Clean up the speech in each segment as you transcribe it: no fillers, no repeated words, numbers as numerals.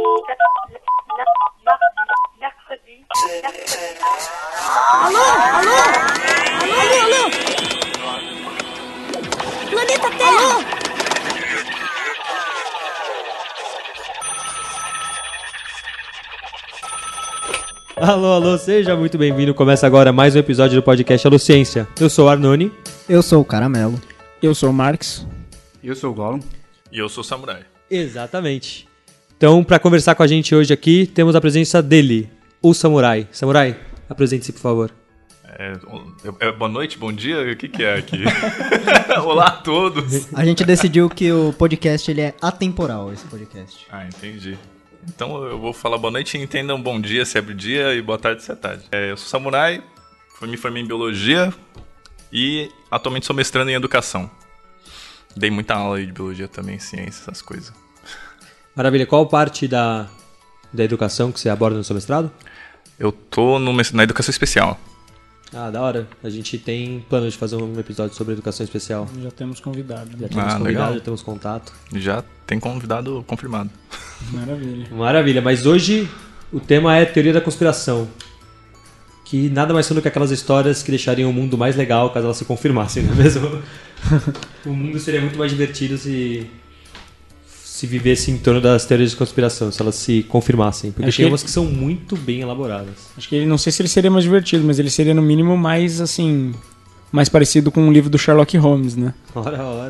Alô? Alô? Alô? Alô? Planeta Terra! Alô, alô, seja muito bem-vindo. Começa agora mais um episódio do podcast Alô Ciência. Eu sou o Arnone. Eu sou o Caramelo. Eu sou o Marx. Eu sou o Gollum. E eu sou o Samurai. Exatamente. Então, para conversar com a gente hoje aqui, temos a presença dele, o Samurai. Samurai, apresente-se, por favor. Boa noite, bom dia? O que é aqui? Olá a todos. A gente decidiu que o podcast ele é atemporal, esse podcast. Ah, entendi. Então eu vou falar boa noite e entendam bom dia se é dia e boa tarde se é tarde. Eu sou Samurai, me formei em Biologia e atualmente sou mestrando em Educação. Dei muita aula aí de Biologia também, Ciência, essas coisas. Maravilha. Qual parte da educação que você aborda no seu mestrado? Eu tô na Educação Especial. Ah, da hora. A gente tem plano de fazer um episódio sobre educação especial. Já temos convidado. Já temos convidado, legal. já temos contato. Já tem convidado confirmado. Maravilha. Maravilha, mas hoje o tema é teoria da conspiração. Que nada mais são do que aquelas histórias que deixariam o mundo mais legal caso elas se confirmassem, não é mesmo? O mundo seria muito mais divertido se vivesse em torno das teorias de conspiração, se elas se confirmassem. Porque tem umas que são muito bem elaboradas. Acho que ele, não sei se ele seria mais divertido, mas ele seria no mínimo mais, assim, mais parecido com um livro do Sherlock Holmes, né? Ora, ora.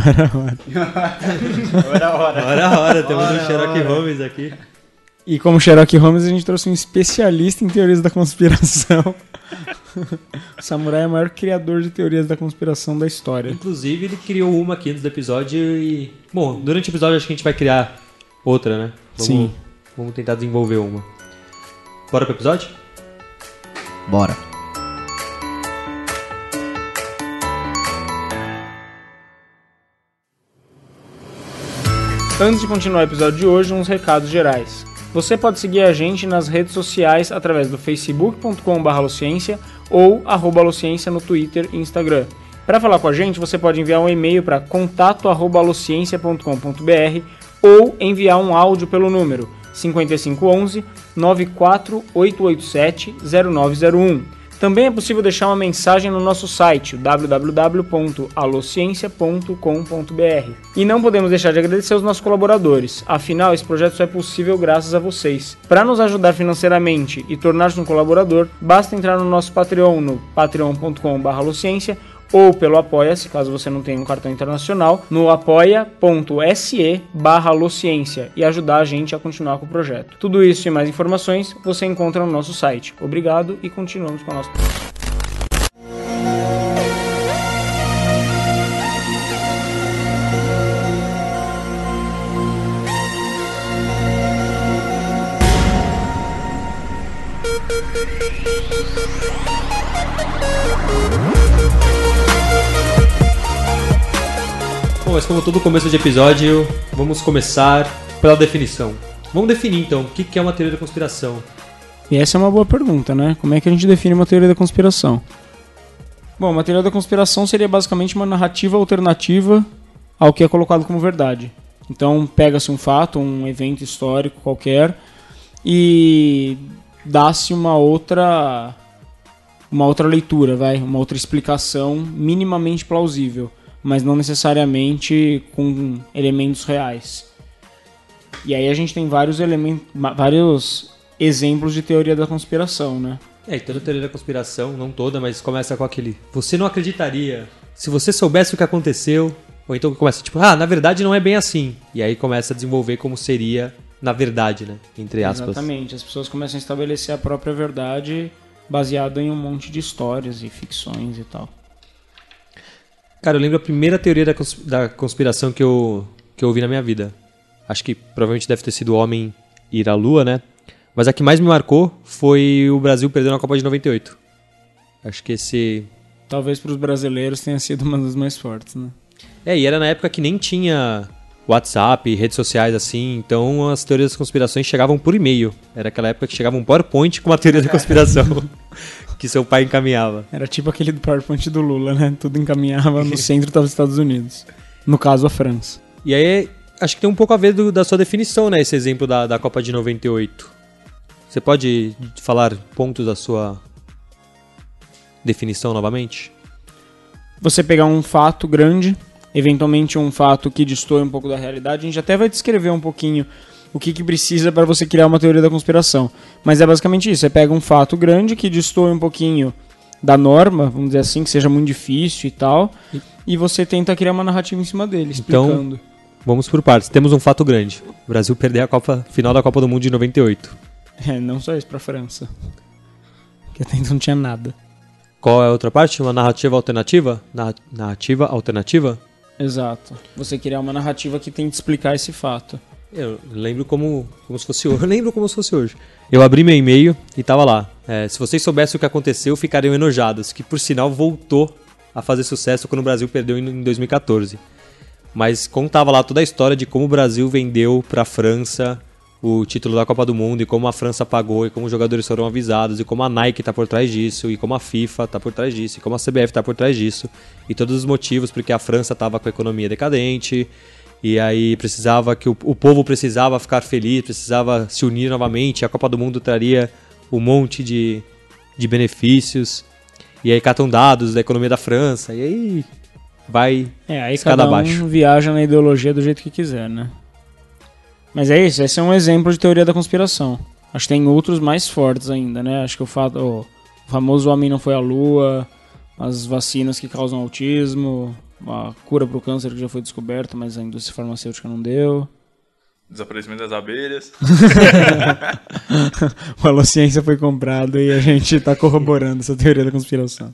Ora. Temos um Sherlock Holmes aqui. E como Sherlock Holmes, a gente trouxe um especialista em teorias da conspiração. O Samurai é o maior criador de teorias da conspiração da história. Inclusive, ele criou uma aqui antes do episódio e... Bom, durante o episódio acho que a gente vai criar outra, né? Sim. Vamos tentar desenvolver uma. Bora pro episódio? Bora. Antes de continuar o episódio de hoje, uns recados gerais. Você pode seguir a gente nas redes sociais através do facebook.com/alociência ou @alociência no Twitter e Instagram. Para falar com a gente, você pode enviar um e-mail para contato@alociência.com.br ou enviar um áudio pelo número 5511 94887 0901. Também é possível deixar uma mensagem no nosso site, www.alociência.com.br. E não podemos deixar de agradecer aos nossos colaboradores, afinal esse projeto só é possível graças a vocês. Para nos ajudar financeiramente e tornar-se um colaborador, basta entrar no nosso Patreon no patreon.com/alociência ou pelo Apoia-se, caso você não tenha um cartão internacional, no apoia.se/alociência e ajudar a gente a continuar com o projeto. Tudo isso e mais informações você encontra no nosso site. Obrigado e continuamos com a nossa... Bom, mas como todo começo de episódio, vamos começar pela definição. Vamos definir então, o que é uma teoria da conspiração? E essa é uma boa pergunta, né? Como é que a gente define uma teoria da conspiração? Bom, uma teoria da conspiração seria basicamente uma narrativa alternativa ao que é colocado como verdade. Então, pega-se um fato, um evento histórico qualquer e dá-se uma outra leitura, uma outra explicação minimamente plausível, mas não necessariamente com elementos reais. E aí a gente tem vários exemplos de teoria da conspiração, né? E toda teoria da conspiração, não toda, mas começa com aquele... Você não acreditaria se você soubesse o que aconteceu... Ou então começa tipo, na verdade não é bem assim. E aí começa a desenvolver como seria na verdade, né? Entre aspas. Exatamente, as pessoas começam a estabelecer a própria verdade baseada em um monte de histórias e ficções e tal. Cara, eu lembro a primeira teoria da conspiração que eu ouvi na minha vida. Acho que provavelmente deve ter sido o homem ir à Lua, né? Mas a que mais me marcou foi o Brasil perdendo a Copa de 98. Acho que esse... Talvez para os brasileiros tenha sido uma das mais fortes, né? E era na época que nem tinha WhatsApp, redes sociais assim, então as teorias das conspirações chegavam por e-mail. Era aquela época que chegava um PowerPoint com uma teoria da conspiração que seu pai encaminhava. Era tipo aquele do PowerPoint do Lula, né? Tudo encaminhava, no centro estava os Estados Unidos. No caso, a França. E aí Acho que tem um pouco a ver da sua definição, né? Esse exemplo da Copa de 98. Você pode falar pontos da sua definição novamente? Você pegar um fato grande, eventualmente um fato que destoe um pouco da realidade, a gente até vai descrever um pouquinho o que precisa para você criar uma teoria da conspiração. Mas é basicamente isso, você pega um fato grande que destoe um pouquinho da norma, vamos dizer assim, que seja muito difícil e tal, e você tenta criar uma narrativa em cima dele, explicando. Então, vamos por partes. Temos um fato grande. O Brasil perdeu a final da Copa do Mundo de 98. Não só isso, pra França. Que até então não tinha nada. Qual é a outra parte? Uma narrativa alternativa? Narrativa alternativa? Exato. Você criar uma narrativa que tente explicar esse fato. Eu lembro como se fosse hoje. Eu lembro como se fosse hoje. Eu abri meu e-mail e tava lá. Se vocês soubessem o que aconteceu, ficariam enojados. Que, por sinal, voltou a fazer sucesso quando o Brasil perdeu em 2014. Mas contava lá toda a história de como o Brasil vendeu pra França o título da Copa do Mundo e como a França pagou e como os jogadores foram avisados e como a Nike tá por trás disso e como a FIFA tá por trás disso e como a CBF tá por trás disso e todos os motivos porque a França tava com a economia decadente e aí precisava que o povo precisava ficar feliz, precisava se unir novamente, a Copa do Mundo traria um monte de benefícios e aí catam dados da economia da França e aí vai aí escada cada um abaixo. Viaja na ideologia do jeito que quiser, né? Mas é isso, esse é um exemplo de teoria da conspiração. Acho que tem outros mais fortes ainda, né? Acho que o famoso homem não foi à lua, as vacinas que causam autismo, a cura para o câncer que já foi descoberta, mas a indústria farmacêutica não deu. Desaparecimento das abelhas. O Alociência foi comprado e a gente está corroborando essa teoria da conspiração.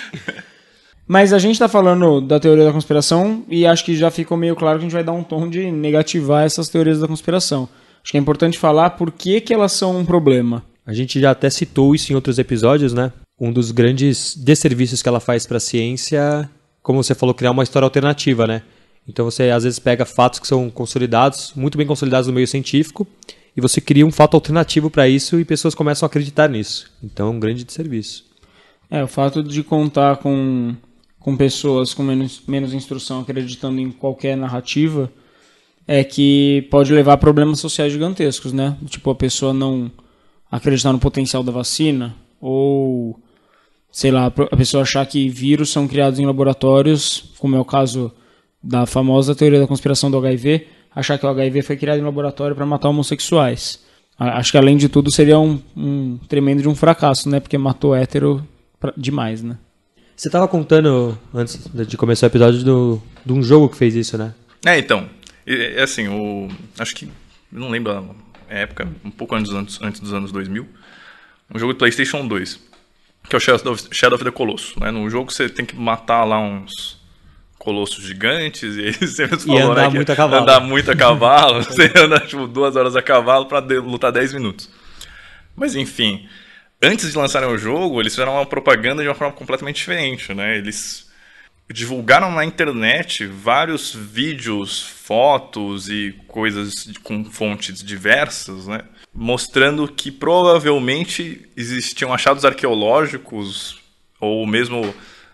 Mas a gente está falando da teoria da conspiração e acho que já ficou meio claro que a gente vai dar um tom de negativar essas teorias da conspiração. Acho que é importante falar por que elas são um problema. A gente já até citou isso em outros episódios, né? Um dos grandes desserviços que ela faz para a ciência, como você falou, criar uma história alternativa, né? Então você às vezes pega fatos que são consolidados, muito bem consolidados no meio científico, e você cria um fato alternativo para isso e pessoas começam a acreditar nisso. Então é um grande desserviço. O fato de contar com pessoas com menos instrução acreditando em qualquer narrativa é que pode levar a problemas sociais gigantescos, né? Tipo, a pessoa não acreditar no potencial da vacina ou, sei lá, a pessoa achar que vírus são criados em laboratórios, como é o caso da famosa teoria da conspiração do HIV, achar que o HIV foi criado em laboratório para matar homossexuais. Acho que, além de tudo, seria um tremendo de um fracasso, né? Porque matou hétero demais, né? Você estava contando, antes de começar o episódio, de um jogo que fez isso, né? Então, assim, acho que, não lembro a época, um pouco antes dos anos 2000, um jogo de PlayStation 2, que é o Shadow of the Colossus, né? No jogo você tem que matar lá uns colossos gigantes, e aí você falou, andar muito a cavalo. Andar muito a cavalo, você anda tipo 2 horas a cavalo pra lutar 10 minutos. Mas enfim... Antes de lançarem o jogo, eles fizeram uma propaganda de uma forma completamente diferente, né? Eles divulgaram na internet vários vídeos, fotos e coisas com fontes diversas, né? Mostrando que provavelmente existiam achados arqueológicos ou mesmo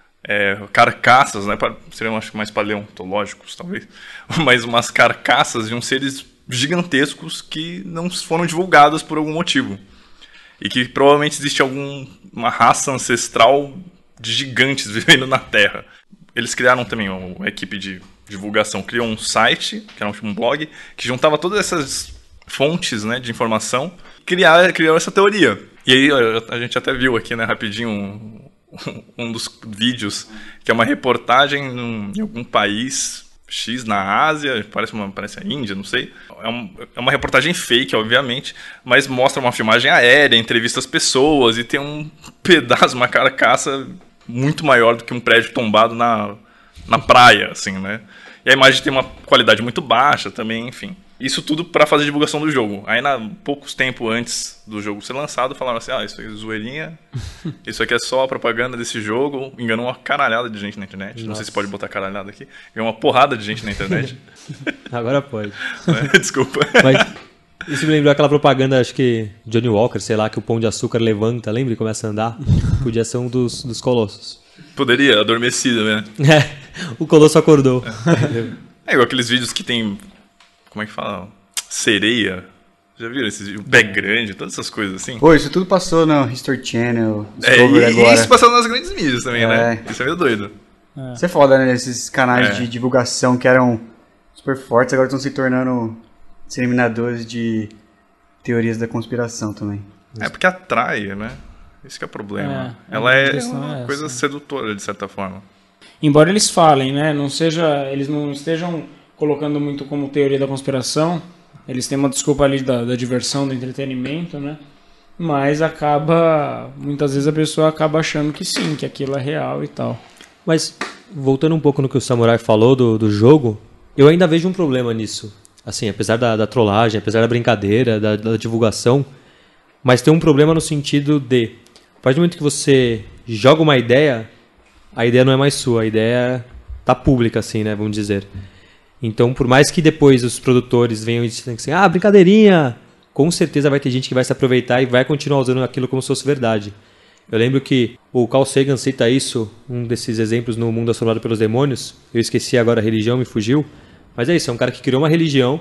carcaças, né? Seriam, acho que mais paleontológicos, talvez. Mas umas carcaças de uns seres gigantescos que não foram divulgadas por algum motivo. E que provavelmente existe uma raça ancestral de gigantes vivendo na Terra. Eles criaram também, uma equipe de divulgação, criou um site, que era um blog, que juntava todas essas fontes, né, de informação, criou essa teoria. E aí a gente até viu aqui, né, rapidinho, um dos vídeos, que é uma reportagem em algum país X na Ásia, parece a Índia, não sei. É uma reportagem fake, obviamente, mas mostra uma filmagem aérea, entrevista as pessoas e tem um pedaço, uma carcaça muito maior do que um prédio tombado na praia, assim, né? E a imagem tem uma qualidade muito baixa também, enfim. Isso tudo para fazer divulgação do jogo. Aí, poucos tempos antes do jogo ser lançado, falaram assim, isso aí é zoeirinha, isso aqui é só a propaganda desse jogo. Enganou uma caralhada de gente na internet. Nossa. Não sei se pode botar caralhada aqui. Enganou uma porrada de gente na internet. Agora pode. Desculpa. Mas isso me lembrou aquela propaganda, acho que Johnny Walker, sei lá, que o Pão de Açúcar levanta, lembra? E começa a andar. Podia ser um dos colossos. Poderia, adormecido, né? O colosso acordou. É igual aqueles vídeos que tem como é que fala? Sereia. Já viram? O pé grande, todas essas coisas assim. Pô, isso tudo passou no History Channel, Discovery agora. E isso passou nas grandes mídias também, né? Isso é meio doido. Isso é foda, né? Esses canais de divulgação que eram super fortes, agora estão se tornando disseminadores de teorias da conspiração também. É porque atrai, né? Esse que é o problema. Ela é uma coisa sedutora, de certa forma. Embora eles falem, né? Eles não estejam colocando muito como teoria da conspiração. Eles têm uma desculpa ali da diversão, do entretenimento, né? Mas muitas vezes a pessoa acaba achando que sim, que aquilo é real e tal. Mas, voltando um pouco no que o Samurai falou do jogo, eu ainda vejo um problema nisso. Assim, apesar da trollagem, apesar da brincadeira, da divulgação, mas tem um problema no sentido de, a partir do momento que você joga uma ideia, a ideia não é mais sua, a ideia tá pública, assim, né, vamos dizer. Então, por mais que depois os produtores venham e disserem assim, brincadeirinha, com certeza vai ter gente que vai se aproveitar e vai continuar usando aquilo como se fosse verdade. Eu lembro que o Carl Sagan cita isso, um desses exemplos no Mundo Assombrado pelos Demônios. Eu esqueci agora a religião, me fugiu. Mas é isso, é um cara que criou uma religião.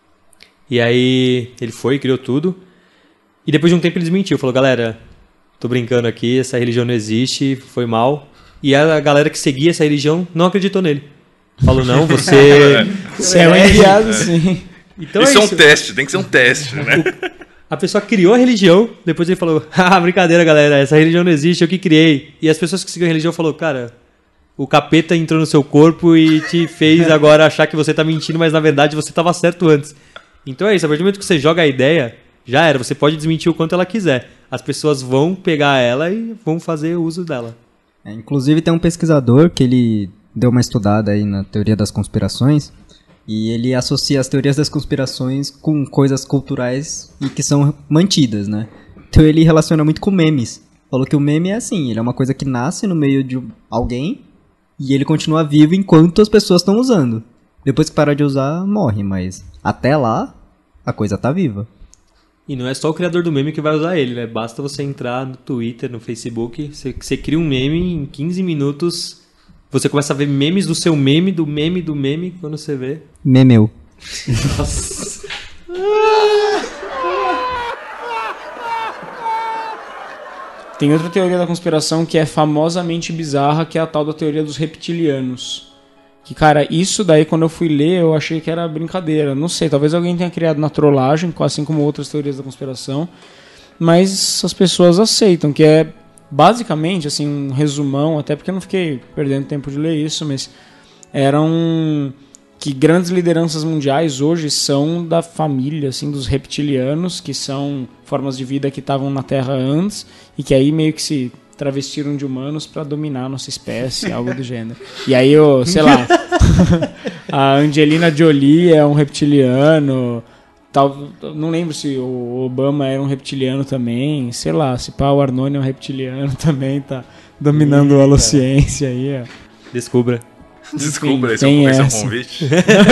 E aí ele foi e criou tudo. E depois de um tempo ele desmentiu, falou, galera, tô brincando aqui, essa religião não existe, foi mal. E a galera que seguia essa religião não acreditou nele. Falou, não, você é enviado, sim. Então isso é um isso. teste, tem que ser um teste, né? A pessoa criou a religião, depois ele falou, brincadeira, galera, essa religião não existe, eu que criei. E as pessoas que seguiam a religião falaram, cara, o capeta entrou no seu corpo e te fez agora achar que você tá mentindo, mas na verdade você tava certo antes. Então é isso, a partir do momento que você joga a ideia, já era, você pode desmentir o quanto ela quiser. As pessoas vão pegar ela e vão fazer uso dela. Inclusive tem um pesquisador que ele deu uma estudada aí na teoria das conspirações e ele associa as teorias das conspirações com coisas culturais e que são mantidas, né? Então ele relaciona muito com memes. Falou que o meme é assim, ele é uma coisa que nasce no meio de alguém e ele continua vivo enquanto as pessoas estão usando. Depois que parar de usar, morre, mas até lá a coisa tá viva. E não é só o criador do meme que vai usar ele, né? Basta você entrar no Twitter, no Facebook, você cria um meme, em 15 minutos você começa a ver memes do seu meme, do meme, quando você vê. Memeu. Nossa. Tem outra teoria da conspiração que é famosamente bizarra, que é a tal da teoria dos reptilianos. Que, cara, isso daí quando eu fui ler, eu achei que era brincadeira. Não sei, talvez alguém tenha criado na trollagem, assim como outras teorias da conspiração. Mas as pessoas aceitam, que é basicamente, assim, um resumão, até porque eu não fiquei perdendo tempo de ler isso, mas eram que grandes lideranças mundiais hoje são da família, assim, dos reptilianos, que são formas de vida que estavam na Terra antes e que aí meio que se travestiram de humanos para dominar a nossa espécie, algo do gênero. E aí, sei lá, a Angelina Jolie é um reptiliano, não lembro se o Obama era um reptiliano também, sei lá, se pá, o Arnone é um reptiliano também, tá dominando a holociência aí, ó. Descubra. Descubra, esse tem é um essa. convite.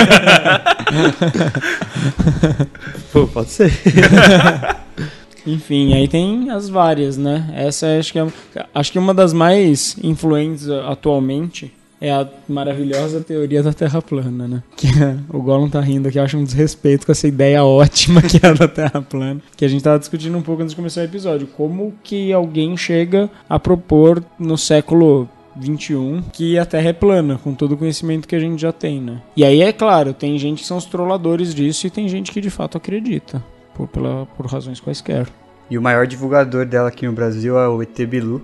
Pô, pode ser. Enfim, aí tem as várias, né? Essa acho que uma das mais influentes atualmente é a maravilhosa teoria da Terra plana, né? Que o Gollum tá rindo aqui, eu acho um desrespeito com essa ideia ótima que é a da Terra plana. Que a gente tava discutindo um pouco antes de começar o episódio. Como que alguém chega a propor no século 21 que a Terra é plana, com todo o conhecimento que a gente já tem, né? E aí, é claro, tem gente que são os trolladores disso e tem gente que de fato acredita, por razões quaisquer. E o maior divulgador dela aqui no Brasil é o ET Bilu.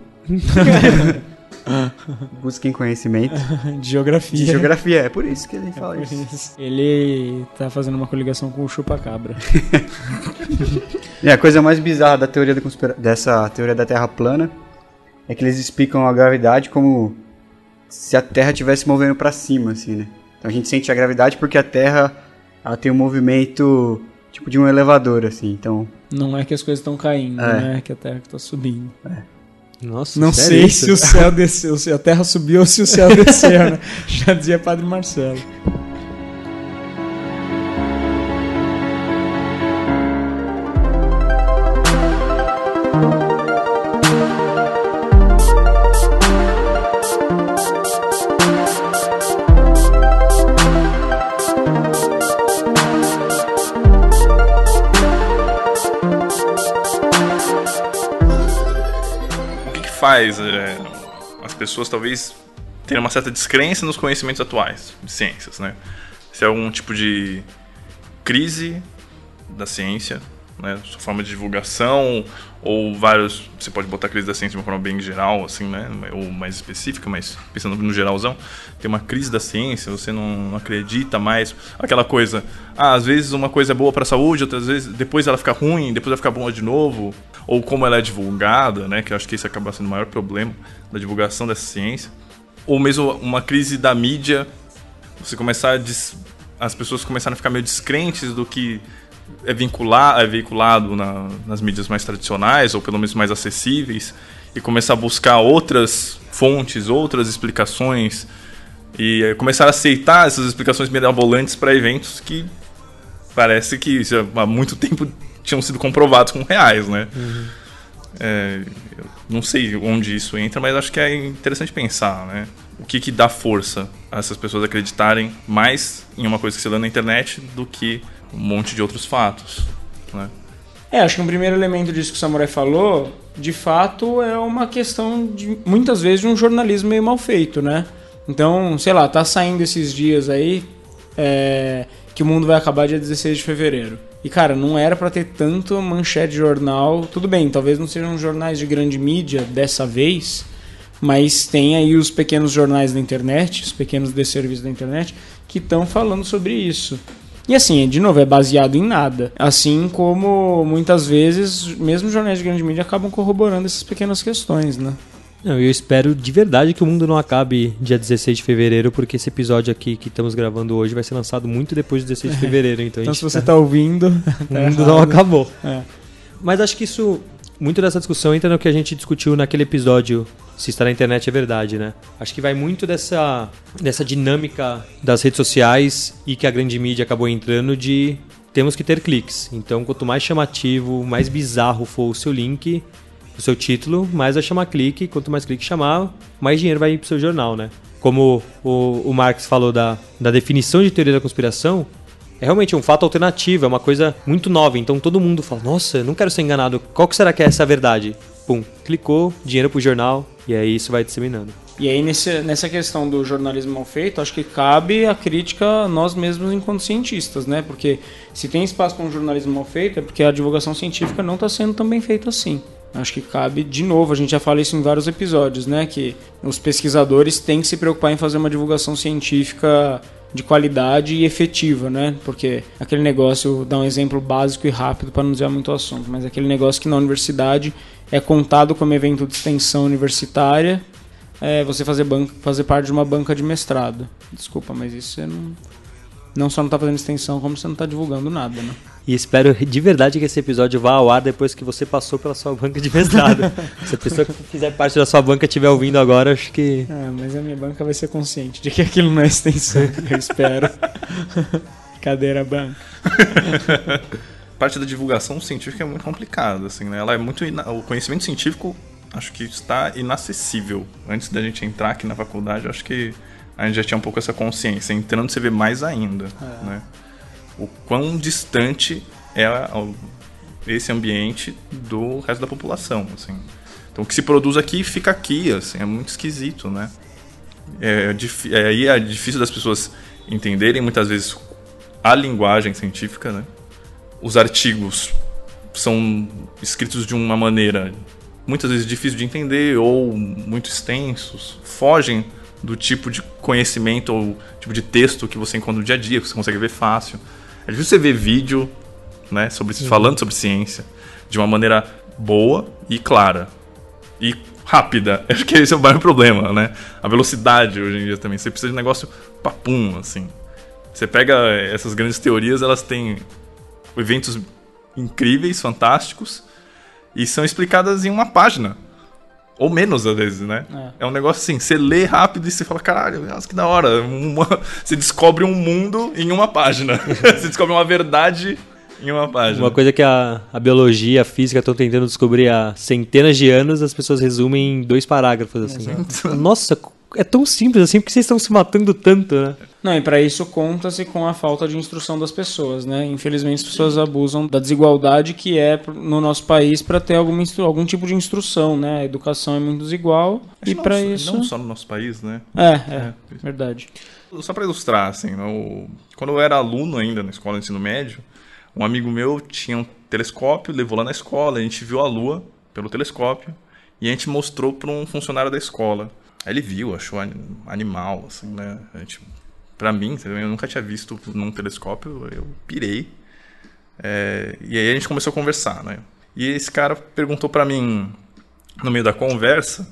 Busquem conhecimento. De geografia. De geografia, é por isso que ele fala isso. Ele tá fazendo uma coligação com o Chupacabra. E a coisa mais bizarra da teoria dessa teoria da Terra plana é que eles explicam a gravidade como se a Terra estivesse movendo para cima, assim, né? Então a gente sente a gravidade porque a Terra ela tem um movimento tipo de um elevador, assim, então... Não é que as coisas estão caindo, né? É que a Terra que tá subindo. Nossa, não sei se o céu desceu, se a Terra subiu ou se o céu desceu, né? Já dizia Padre Marcelo. faz as pessoas talvez terem uma certa descrença nos conhecimentos atuais de ciências, né? Se é algum tipo de crise da ciência, né? Sua forma de divulgação, ou vários... Você pode botar crise da ciência de uma forma bem geral, assim, né? Ou mais específica, mas pensando no geralzão, tem uma crise da ciência, você não acredita mais. Aquela coisa, às vezes uma coisa é boa para a saúde, outras vezes depois ela fica ruim, depois ela fica boa de novo. Ou como ela é divulgada, né? Que eu acho que esse acaba sendo o maior problema da divulgação dessa ciência. Ou mesmo uma crise da mídia, você começar as pessoas começarem a ficar meio descrentes do que é veiculado nas mídias mais tradicionais, ou pelo menos mais acessíveis, e começar a buscar outras fontes, outras explicações, e começar a aceitar essas explicações mirabolantes para eventos que parece que há muito tempo tinham sido comprovados como reais, né? Uhum. Eu não sei onde isso entra, mas acho que é interessante pensar, né? O que dá força a essas pessoas acreditarem mais em uma coisa que se lê na internet do que um monte de outros fatos, né? Acho que um primeiro elemento disso que o Samurai falou, de fato, é uma questão de, muitas vezes, de um jornalismo meio mal feito, né? Então, sei lá, tá saindo esses dias aí que o mundo vai acabar dia 16 de fevereiro. E, cara, não era pra ter tanto manchete de jornal. Tudo bem, talvez não sejam jornais de grande mídia dessa vez, mas tem aí os pequenos jornais da internet, os pequenos desserviços da internet, que estão falando sobre isso. E assim, de novo, é baseado em nada. Assim como, muitas vezes, mesmo jornais de grande mídia acabam corroborando essas pequenas questões, né? Não, eu espero de verdade que o mundo não acabe dia 16 de fevereiro, porque esse episódio aqui que estamos gravando hoje vai ser lançado muito depois de 16 de fevereiro. Então se você tá ouvindo, o mundo não acabou. Mas acho que isso, muito dessa discussão entra no que a gente discutiu naquele episódio, se está na internet é verdade, né? Acho que vai muito dessa dinâmica das redes sociais e que a grande mídia acabou entrando de temos que ter cliques. Então, quanto mais chamativo, mais bizarro for o seu link, o seu título, mais vai chamar clique. Quanto mais clique chamar, mais dinheiro vai ir pro seu jornal, né? Como o Marx falou da definição de teoria da conspiração, é realmente um fato alternativo, é uma coisa muito nova. Então todo mundo fala, nossa, eu não quero ser enganado, qual que será que é essa verdade? Pum, clicou, dinheiro pro jornal, e aí isso vai disseminando. E aí nessa questão do jornalismo mal feito, acho que cabe a crítica a nós mesmos enquanto cientistas, né? Porque se tem espaço para um jornalismo mal feito, é porque a divulgação científica não está sendo tão bem feita assim. Acho que cabe, de novo, a gente já fala isso em vários episódios, né? Que os pesquisadores têm que se preocupar em fazer uma divulgação científica de qualidade e efetiva, né? Porque aquele negócio, dá um exemplo básico e rápido para não dizer muito o assunto, mas aquele negócio que na universidade é contado como evento de extensão universitária, você fazer parte de uma banca de mestrado. Desculpa, mas isso você não só não está fazendo extensão, como você não está divulgando nada, né? E espero de verdade que esse episódio vá ao ar depois que você passou pela sua banca de mestrado. Se a pessoa que fizer parte da sua banca estiver ouvindo agora, acho que... mas a minha banca vai ser consciente de que aquilo não é extensão, eu espero. Cadeira banca. Parte da divulgação científica é muito complicada, assim, né? Ela é muito... O conhecimento científico, acho que está inacessível. Antes da gente entrar aqui na faculdade, acho que a gente já tinha um pouco essa consciência. Entrando, você vê mais ainda, né? O quão distante é esse ambiente do resto da população, assim. Então, o que se produz aqui, fica aqui, assim, é muito esquisito, né? Aí é difícil das pessoas entenderem, muitas vezes, a linguagem científica, né? Os artigos são escritos de uma maneira, muitas vezes, difícil de entender ou muito extensos, fogem do tipo de conhecimento ou tipo de texto que você encontra no dia a dia, que você consegue ver fácil. É difícil você ver vídeo, né, falando sobre ciência de uma maneira boa e clara e rápida. Acho que esse é o maior problema, né? A velocidade hoje em dia também. Você precisa de um negócio papum, assim. Você pega essas grandes teorias, elas têm eventos incríveis, fantásticos, e são explicadas em uma página. Ou menos, às vezes, né? É um negócio assim, você lê rápido e você fala, caralho, nossa, que da hora. Você descobre um mundo em uma página. Você descobre uma verdade em uma página. Uma coisa que a biologia, a física estão tentando descobrir há centenas de anos, as pessoas resumem em 2 parágrafos, assim. Nossa, é tão simples assim, porque vocês estão se matando tanto, né? Não, e para isso conta-se com a falta de instrução das pessoas, né? Infelizmente as pessoas abusam da desigualdade que é no nosso país para ter algum tipo de instrução, né? A educação é muito desigual e para isso... Não só no nosso país, né? Verdade. Só para ilustrar, assim, quando eu era aluno ainda na escola de ensino médio, um amigo meu tinha um telescópio, levou lá na escola, a gente viu a Lua pelo telescópio e a gente mostrou para um funcionário da escola. Aí ele viu, achou animal, assim, né? Pra mim, eu nunca tinha visto num telescópio, eu pirei. E aí a gente começou a conversar, né? E esse cara perguntou pra mim, no meio da conversa,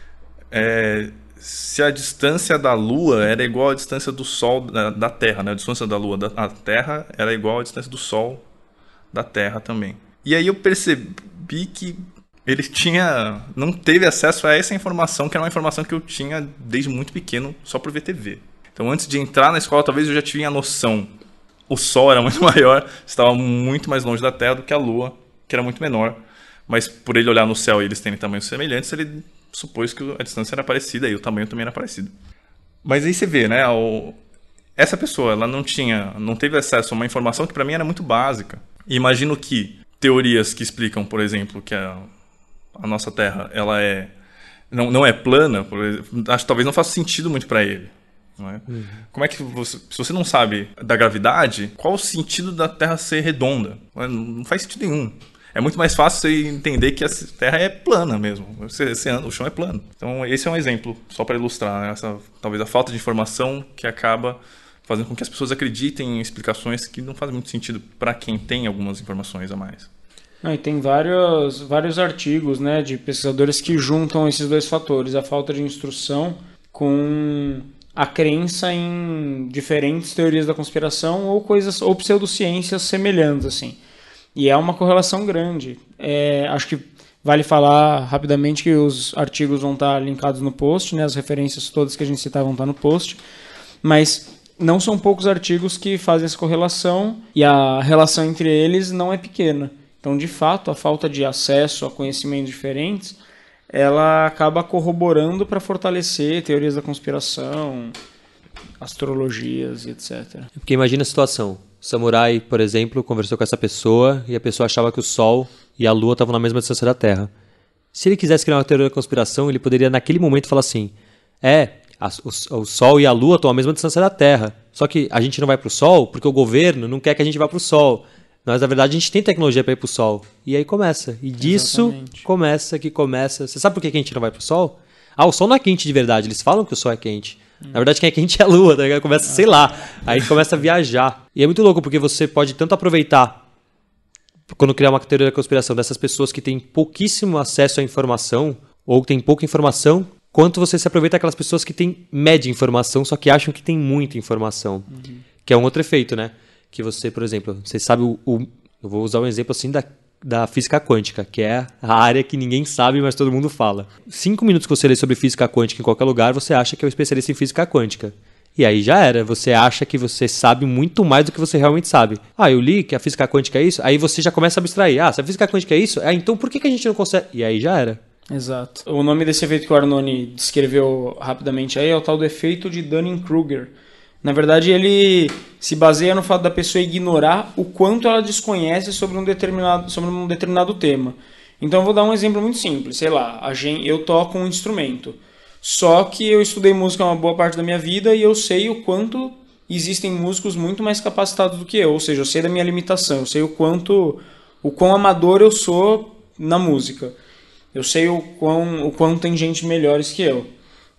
se a distância da Lua era igual à distância do Sol da Terra, né? A distância da Lua da Terra era igual à distância do Sol da Terra também. E aí eu percebi que ele não teve acesso a essa informação, que era uma informação que eu tinha desde muito pequeno, só por ver TV. Então, antes de entrar na escola, talvez eu já tinha a noção. O Sol era muito maior, estava muito mais longe da Terra do que a Lua, que era muito menor. Mas por ele olhar no céu e eles terem tamanhos semelhantes, ele supôs que a distância era parecida e o tamanho também era parecido. Mas aí você vê, né? Essa pessoa, ela não teve acesso a uma informação que para mim era muito básica. E imagino que teorias que explicam, por exemplo, que a nossa Terra ela não é plana, por exemplo, acho que talvez não faça sentido muito para ele. Não é? Como é que se você não sabe da gravidade, qual o sentido da Terra ser redonda? Não faz sentido nenhum. É muito mais fácil você entender que a Terra é plana mesmo. O chão é plano. Então esse é um exemplo, só para ilustrar, né? Talvez a falta de informação que acaba fazendo com que as pessoas acreditem em explicações que não fazem muito sentido para quem tem algumas informações a mais. E tem vários artigos, né, de pesquisadores que juntam esses dois fatores, a falta de instrução com a crença em diferentes teorias da conspiração ou pseudociências semelhantes, assim. E é uma correlação grande. Acho que vale falar rapidamente que os artigos vão estar linkados no post, né, as referências todas que a gente citar vão estar no post, mas não são poucos artigos que fazem essa correlação e a relação entre eles não é pequena. Então, de fato, a falta de acesso a conhecimentos diferentes, ela acaba corroborando para fortalecer teorias da conspiração, astrologias e etc. Porque imagina a situação. O samurai, por exemplo, conversou com essa pessoa e a pessoa achava que o Sol e a Lua estavam na mesma distância da Terra. Se ele quisesse criar uma teoria da conspiração, ele poderia naquele momento falar assim, o Sol e a Lua estão à mesma distância da Terra, só que a gente não vai para o Sol porque o governo não quer que a gente vá para o Sol. Mas, na verdade, a gente tem tecnologia para ir pro Sol. E aí começa. E disso começa. Você sabe por que a gente não vai pro Sol? O Sol não é quente de verdade. Eles falam que o Sol é quente. Na verdade, quem é quente é a Lua. Tá? Começa, sei lá. Aí começa a viajar. E é muito louco, porque você pode tanto aproveitar, quando criar uma teoria da conspiração, dessas pessoas que têm pouquíssimo acesso à informação, ou têm pouca informação, quanto você se aproveita daquelas pessoas que têm média informação, só que acham que tem muita informação. Que é um outro efeito, né? Que você, por exemplo, você sabe eu vou usar um exemplo assim da física quântica, que é a área que ninguém sabe, mas todo mundo fala. 5 minutos que você lê sobre física quântica em qualquer lugar, você acha que é um especialista em física quântica. E aí já era, você acha que você sabe muito mais do que você realmente sabe. Eu li que a física quântica é isso, aí você já começa a abstrair. Se a física quântica é isso, então por que a gente não consegue? E aí já era. Exato. O nome desse efeito que o Arnone descreveu rapidamente aí é o tal do efeito de Dunning-Kruger. Na verdade, ele se baseia no fato da pessoa ignorar o quanto ela desconhece sobre um determinado tema. Então, eu vou dar um exemplo muito simples. Sei lá, eu toco um instrumento. Só que eu estudei música uma boa parte da minha vida e eu sei o quanto existem músicos muito mais capacitados do que eu. Ou seja, eu sei da minha limitação. Eu sei o quão amador eu sou na música. Eu sei o quão tem gente melhores que eu.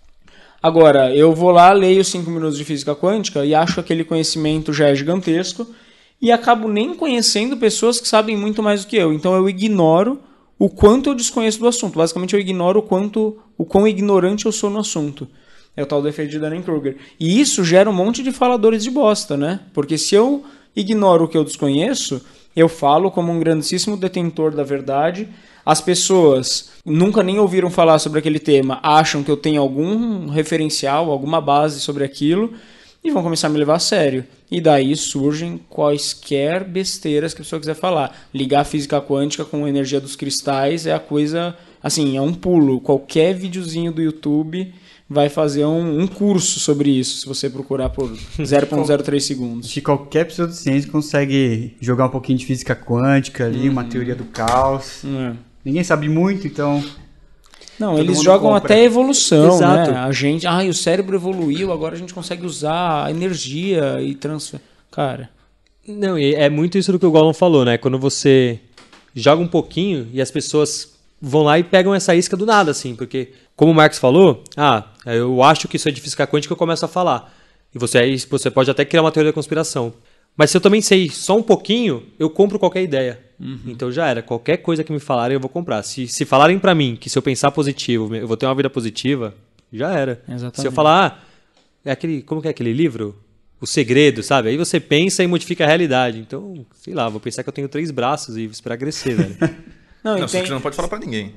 Agora, eu vou lá, leio 5 minutos de física quântica e acho que aquele conhecimento já é gigantesco e acabo nem conhecendo pessoas que sabem muito mais do que eu. Então eu ignoro o quanto eu desconheço do assunto. Basicamente eu ignoro o quão ignorante eu sou no assunto. É o tal do efeito de Dunning-Kruger. E isso gera um monte de faladores de bosta, né? Porque se eu ignoro o que eu desconheço, eu falo como um grandíssimo detentor da verdade. As pessoas nunca nem ouviram falar sobre aquele tema, acham que eu tenho algum referencial, alguma base sobre aquilo e vão começar a me levar a sério. E daí surgem quaisquer besteiras que a pessoa quiser falar. Ligar a física quântica com a energia dos cristais é a coisa, assim, é um pulo. Qualquer videozinho do YouTube vai fazer um curso sobre isso, se você procurar por 0,03 segundos. Acho que qualquer pessoa de ciência consegue jogar um pouquinho de física quântica ali, uma teoria do caos. Ninguém sabe muito, então... Não, todo eles mundo jogam compra. até a evolução, Exato. né? A gente, o cérebro evoluiu, agora a gente consegue usar a energia e transferir. Cara, Não, e é muito isso do que o Gollum falou, né? Quando você joga um pouquinho e as pessoas vão lá e pegam essa isca do nada, assim, porque, como o Marx falou, eu acho que isso é de física quântica, eu começo a falar. E você pode até criar uma teoria da conspiração. Mas se eu também sei só um pouquinho, eu compro qualquer ideia. Então já era. Qualquer coisa que me falarem, eu vou comprar. Se falarem pra mim que se eu pensar positivo, eu vou ter uma vida positiva, já era. Exatamente. Se eu falar, como que é aquele livro? O Segredo, sabe? Aí você pensa e modifica a realidade. Então, sei lá, vou pensar que eu tenho 3 braços e esperar crescer, velho. não, Não, e só que você não pode falar pra ninguém.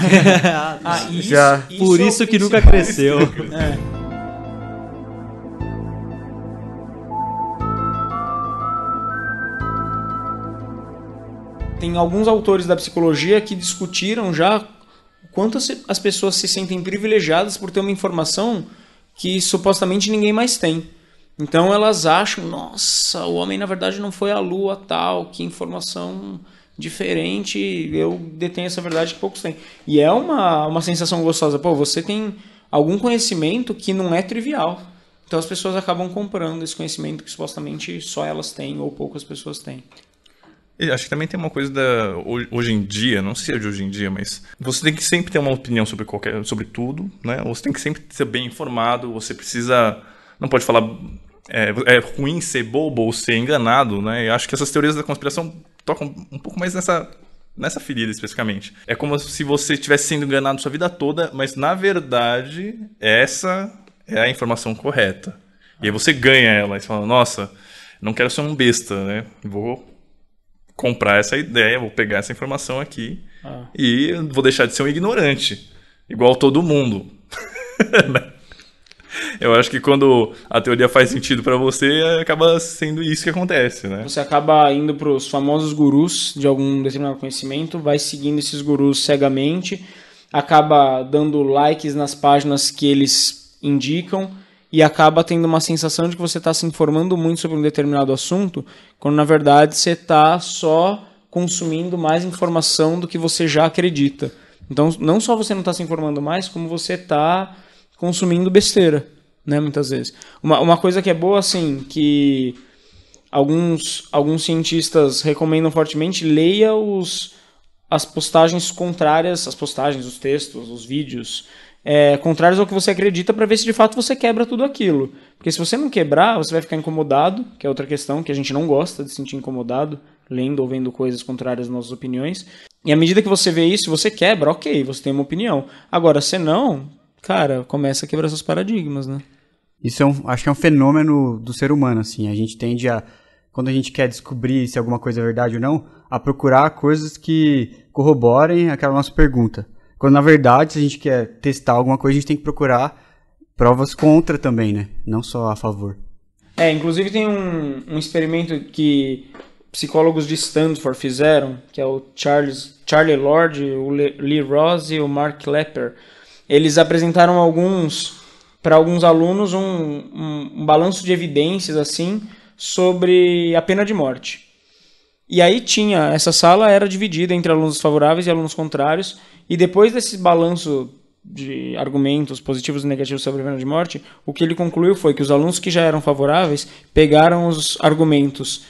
Por é o isso que nunca principal. cresceu. Tem alguns autores da psicologia que discutiram já o quanto as pessoas se sentem privilegiadas por ter uma informação que supostamente ninguém mais tem. Então elas acham, nossa, o homem na verdade não foi à lua tal, que informação diferente, eu detenho essa verdade que poucos têm. E é uma sensação gostosa. Pô, você tem algum conhecimento que não é trivial. Então as pessoas acabam comprando esse conhecimento que supostamente só elas têm ou poucas pessoas têm. E acho que também tem uma coisa hoje em dia, não sei se é de hoje em dia, mas você tem que sempre ter uma opinião sobre tudo, né? Você tem que sempre ser bem informado, você precisa, não pode falar, é ruim ser bobo ou ser enganado, né? Eu acho que essas teorias da conspiração tocam um pouco mais nessa ferida especificamente. É como se você estivesse sendo enganado sua vida toda, mas na verdade essa é a informação correta. E aí você ganha ela, e você fala, nossa, não quero ser um besta, né? Vou comprar essa ideia, vou pegar essa informação aqui e vou deixar de ser um ignorante, igual todo mundo. Eu acho que quando a teoria faz sentido pra você, acaba sendo isso que acontece, né? Você acaba indo para os famosos gurus de algum determinado conhecimento, vai seguindo esses gurus cegamente, acaba dando likes nas páginas que eles indicam e acaba tendo uma sensação de que você está se informando muito sobre um determinado assunto, quando na verdade você está só consumindo mais informação do que você já acredita. Então não só você não está se informando mais, como você está consumindo besteira, né, muitas vezes. Uma coisa que é boa, assim, que alguns cientistas recomendam fortemente, leia as postagens contrárias, os textos, os vídeos, contrários ao que você acredita, para ver se de fato você quebra tudo aquilo. Porque se você não quebrar, você vai ficar incomodado, que é outra questão, que a gente não gosta de se sentir incomodado, lendo ou vendo coisas contrárias às nossas opiniões. E à medida que você vê isso, você quebra, ok, você tem uma opinião. Agora, se não, cara, começa a quebrar seus paradigmas, né? Isso acho que é um fenômeno do ser humano, assim. A gente tende a, quando a gente quer descobrir se alguma coisa é verdade ou não, a procurar coisas que corroborem aquela nossa pergunta. Quando, na verdade, se a gente quer testar alguma coisa, a gente tem que procurar provas contra também, né? Não só a favor. Inclusive tem um experimento que psicólogos de Stanford fizeram, que é o Charlie Lord, o Lee Rose e o Mark Lepper. Eles apresentaram para alguns alunos um balanço de evidências assim sobre a pena de morte. E aí essa sala era dividida entre alunos favoráveis e alunos contrários, e depois desse balanço de argumentos positivos e negativos sobre a pena de morte, o que ele concluiu foi que os alunos que já eram favoráveis pegaram os argumentos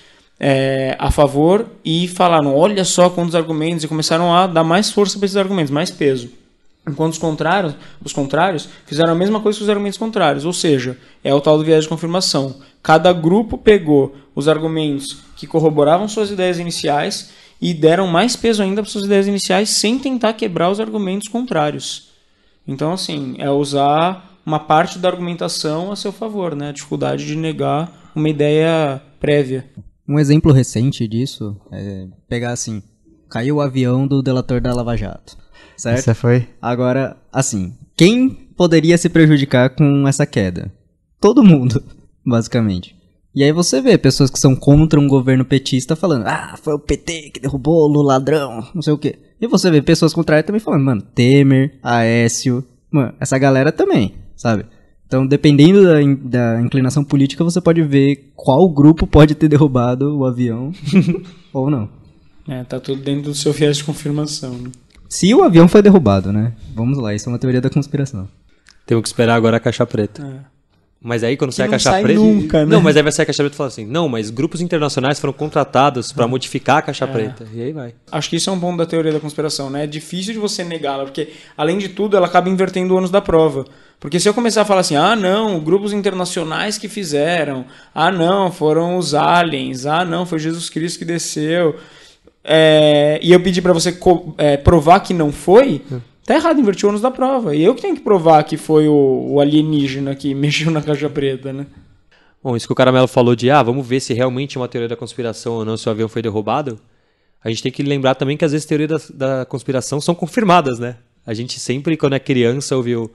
a favor e falaram, olha só quantos argumentos, e começaram a dar mais força para esses argumentos, mais peso. Enquanto os contrários fizeram a mesma coisa que os argumentos contrários, ou seja, é o tal do viés de confirmação. Cada grupo pegou os argumentos que corroboravam suas ideias iniciais e deram mais peso ainda para suas ideias iniciais sem tentar quebrar os argumentos contrários. Então, assim, é usar uma parte da argumentação a seu favor, né? A dificuldade de negar uma ideia prévia. Um exemplo recente disso é pegar assim, caiu o avião do delator da Lava Jato, certo? Essa foi? Agora, assim, quem poderia se prejudicar com essa queda? Todo mundo, basicamente. E aí você vê pessoas que são contra um governo petista falando, foi o PT que derrubou o Lula ladrão, não sei o quê. E você vê pessoas contrárias também falando, mano, Temer, Aécio, mano, essa galera também. sabe? Então, dependendo da inclinação política, você pode ver qual grupo pode ter derrubado o avião ou não. Tá tudo dentro do seu viés de confirmação, né? Se o avião foi derrubado, né? Vamos lá, isso é uma teoria da conspiração. Temos que esperar agora a caixa preta. Mas aí quando sai a não caixa sai preta... nunca, né? Não, mas aí vai sair a caixa preta e falar assim, não, mas grupos internacionais foram contratados pra modificar a caixa preta. E aí vai. Acho que isso é um ponto da teoria da conspiração, né? É difícil de você negá-la, porque, além de tudo, ela acaba invertendo o ônus da prova. Porque se eu começar a falar assim, não, grupos internacionais que fizeram, não, foram os aliens, não, foi Jesus Cristo que desceu, e eu pedir pra você provar que não foi, tá errado, invertir o ônus da prova. E eu que tenho que provar que foi o alienígena que mexeu na caixa preta, né? Bom, isso que o Caramelo falou de, vamos ver se realmente é uma teoria da conspiração ou não, se o avião foi derrubado. A gente tem que lembrar também que às vezes teorias da conspiração são confirmadas, né? A gente sempre, quando é criança, ouviu,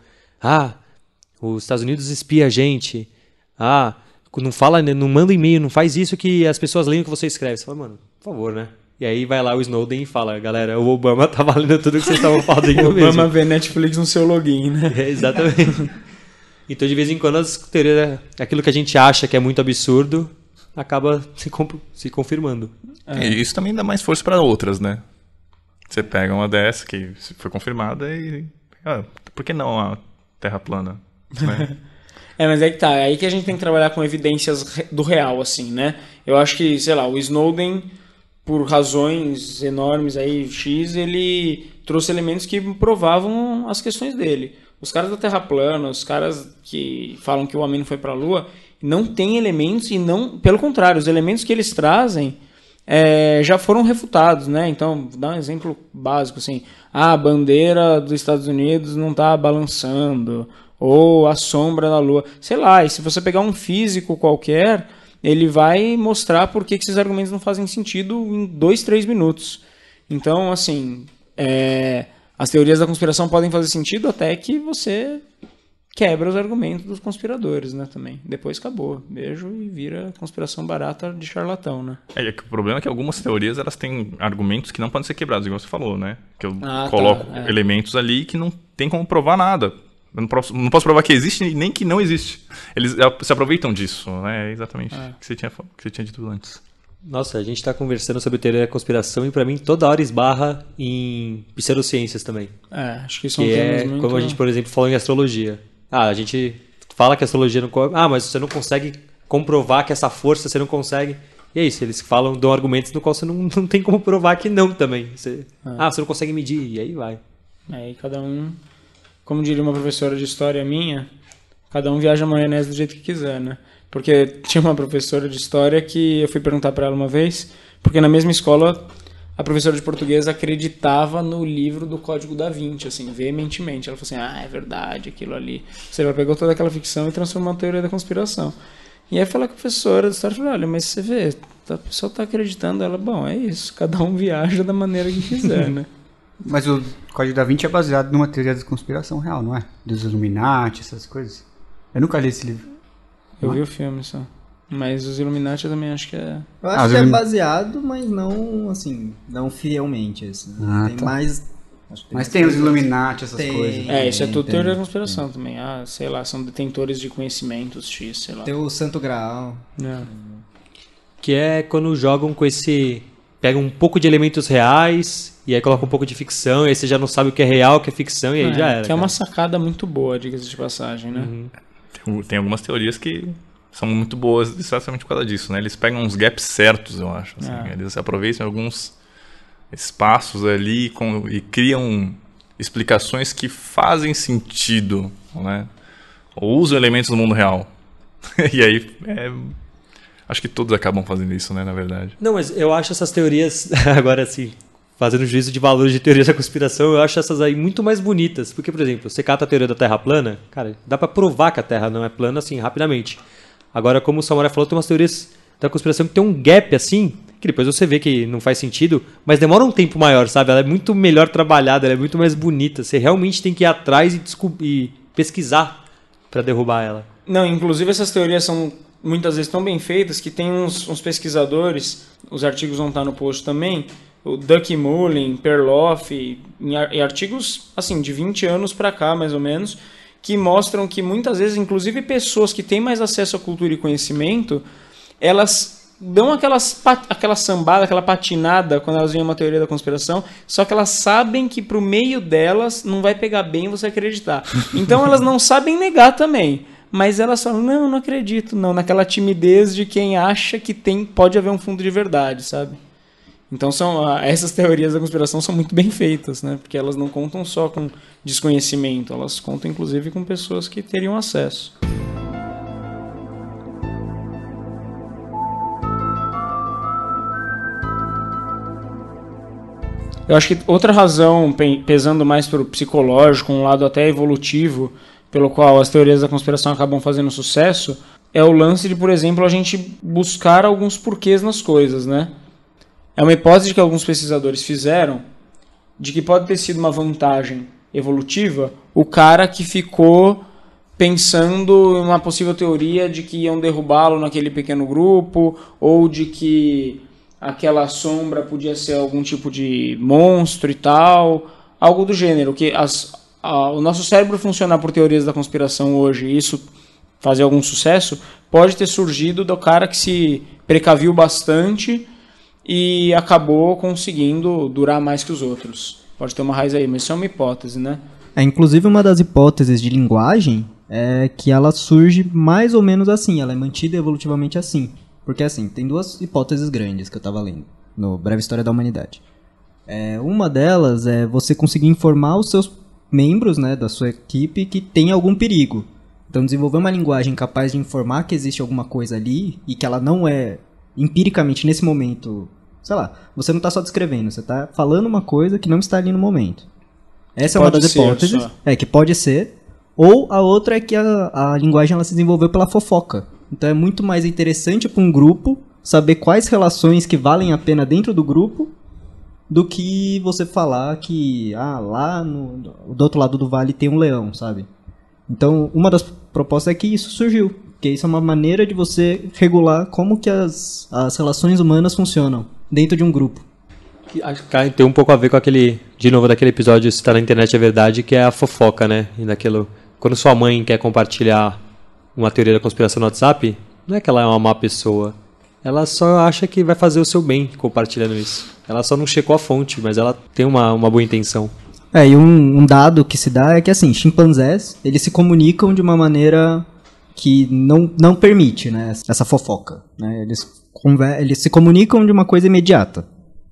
os Estados Unidos espia a gente, não fala, não manda e-mail, não faz isso que as pessoas leem o que você escreve. Você fala, mano, por favor, né? E aí vai lá o Snowden e fala, galera, o Obama tá valendo tudo que vocês estavam falando aí. O Obama vê Netflix no seu login, né? Exatamente. Então, de vez em quando, as teorias, aquilo que a gente acha que é muito absurdo, acaba se confirmando. E isso também dá mais força para outras, né? Você pega uma dessa que foi confirmada e... por que não a Terra plana? Né? Mas aí que tá. É aí que a gente tem que trabalhar com evidências do real, assim, né? Eu acho que, sei lá, o Snowden, por razões enormes aí, ele trouxe elementos que provavam as questões dele. Os caras da Terra plana, os caras que falam que o homem não foi para a Lua, não tem elementos e não... Pelo contrário, os elementos que eles trazem já foram refutados, né? Então, vou dar um exemplo básico, assim. A bandeira dos Estados Unidos não está balançando, ou a sombra da Lua. Sei lá, e se você pegar um físico qualquer, ele vai mostrar por que esses argumentos não fazem sentido em 2, 3 minutos. Então, assim... as teorias da conspiração podem fazer sentido até que você quebra os argumentos dos conspiradores, né, também. Depois acabou. Beijo e vira conspiração barata de charlatão, né? Que o problema é que algumas teorias elas têm argumentos que não podem ser quebrados, igual você falou, né? Que eu coloco elementos ali que não tem como provar nada. Eu não posso provar que existe nem que não existe. Eles se aproveitam disso, né? É exatamente o que você tinha dito antes. Nossa, a gente tá conversando sobre teoria da conspiração e pra mim toda hora esbarra em pseudociências também. Acho que são temas muito... como a gente, por exemplo, falou em astrologia. A gente fala que a astrologia não... mas você não consegue comprovar que essa força você não consegue... E é isso, eles dão argumentos no qual você não tem como provar que não também. Você não consegue medir, e aí vai. Aí cada um... Como diria uma professora de história minha, cada um viaja a maionese do jeito que quiser, né? Porque tinha uma professora de história que eu fui perguntar para ela uma vez, porque na mesma escola a professora de português acreditava no livro do Código da Vinci, assim, veementemente. Ela falou assim, é verdade, aquilo ali. Ela pegou toda aquela ficção e transformou na teoria da conspiração. E aí eu falei com a professora de história, falei, olha, mas você vê, a pessoa tá acreditando. Ela, bom, é isso, cada um viaja da maneira que quiser, né? Mas o Código da Vinci é baseado numa teoria da conspiração real, não é? Dos Illuminati, essas coisas. Eu nunca li esse livro. Eu vi o filme só. Mas os Illuminati eu também acho que é... Eu acho que é baseado, mas não, assim, não fielmente, assim. Tem mais... Mas tem os Illuminati, essas coisas. Isso é tudo teoria da conspiração também. Sei lá, são detentores de conhecimentos X, sei lá. Tem o Santo Graal. Que é quando jogam com esse... Pegam um pouco de elementos reais e aí colocam um pouco de ficção, e aí você já não sabe o que é real, o que é ficção, e aí já era. Que é uma sacada muito boa, diga-se de passagem, né? Tem algumas teorias que são muito boas exatamente por causa disso, né? Eles pegam uns gaps certos, eu acho. Assim. Eles aproveitam alguns espaços ali e criam explicações que fazem sentido, né? Ou usam elementos do mundo real. E aí, acho que todos acabam fazendo isso, né, na verdade. Não, mas eu acho essas teorias, agora assim, fazendo juízo de valor de teorias da conspiração, eu acho essas aí muito mais bonitas. Porque, por exemplo, você cata a teoria da Terra plana, cara, dá pra provar que a Terra não é plana, assim, rapidamente. Agora, como o Samurai falou, tem umas teorias da conspiração que tem um gap, assim, que depois você vê que não faz sentido, mas demora um tempo maior, sabe? Ela é muito melhor trabalhada, ela é muito mais bonita. Você realmente tem que ir atrás e pesquisar pra derrubar ela. Não, inclusive essas teorias são muitas vezes tão bem feitas que tem uns pesquisadores, os artigos vão estar no post também, o Ducky Mullin, Perloff, em artigos assim de 20 anos para cá, mais ou menos, que mostram que muitas vezes, inclusive pessoas que têm mais acesso à cultura e conhecimento, elas dão aquela sambada, aquela patinada quando elas veem uma teoria da conspiração, só que elas sabem que pro meio delas não vai pegar bem você acreditar. Então elas não sabem negar também, mas elas falam, não acredito, não, naquela timidez de quem acha que pode haver um fundo de verdade, sabe? Então essas teorias da conspiração são muito bem feitas, né? Porque elas não contam só com desconhecimento, elas contam inclusive com pessoas que teriam acesso. Eu acho que outra razão, pesando mais para o psicológico, um lado até evolutivo, pelo qual as teorias da conspiração acabam fazendo sucesso, é o lance de, por exemplo, a gente buscar alguns porquês nas coisas, né? É uma hipótese que alguns pesquisadores fizeram de que pode ter sido uma vantagem evolutiva o cara que ficou pensando em uma possível teoria de que iam derrubá-lo naquele pequeno grupo, ou de que aquela sombra podia ser algum tipo de monstro e tal, algo do gênero, que o nosso cérebro funcionar por teorias da conspiração hoje, e isso fazer algum sucesso, pode ter surgido do cara que se precaviu bastante e acabou conseguindo durar mais que os outros. Pode ter uma raiz aí, mas isso é uma hipótese, né? Inclusive uma das hipóteses de linguagem é que ela surge mais ou menos assim, ela é mantida evolutivamente assim. Porque assim, tem duas hipóteses grandes que eu estava lendo no Breve História da Humanidade. Uma delas é você conseguir informar os seus membros, né, da sua equipe que tem algum perigo. Então desenvolver uma linguagem capaz de informar que existe alguma coisa ali e que ela não é empiricamente nesse momento, sei lá, você não está só descrevendo, você está falando uma coisa que não está ali no momento. Essa é uma das hipóteses, que pode ser. Ou a outra é que a linguagem ela se desenvolveu pela fofoca. Então é muito mais interessante para um grupo saber quais relações que valem a pena dentro do grupo do que você falar que lá do outro lado do vale tem um leão, sabe? Então uma das propostas é que isso surgiu, que isso é uma maneira de você regular como que as relações humanas funcionam dentro de um grupo. Acho que tem um pouco a ver com daquele episódio Se Tá Na Internet é Verdade, que é a fofoca, né? E quando sua mãe quer compartilhar uma teoria da conspiração no WhatsApp, não é que ela é uma má pessoa. Ela só acha que vai fazer o seu bem compartilhando isso. Ela só não checou a fonte, mas ela tem uma boa intenção. E um dado que se dá é que, assim, chimpanzés, eles se comunicam de uma maneira que não permite, né, essa fofoca. Né? Eles se comunicam de uma coisa imediata.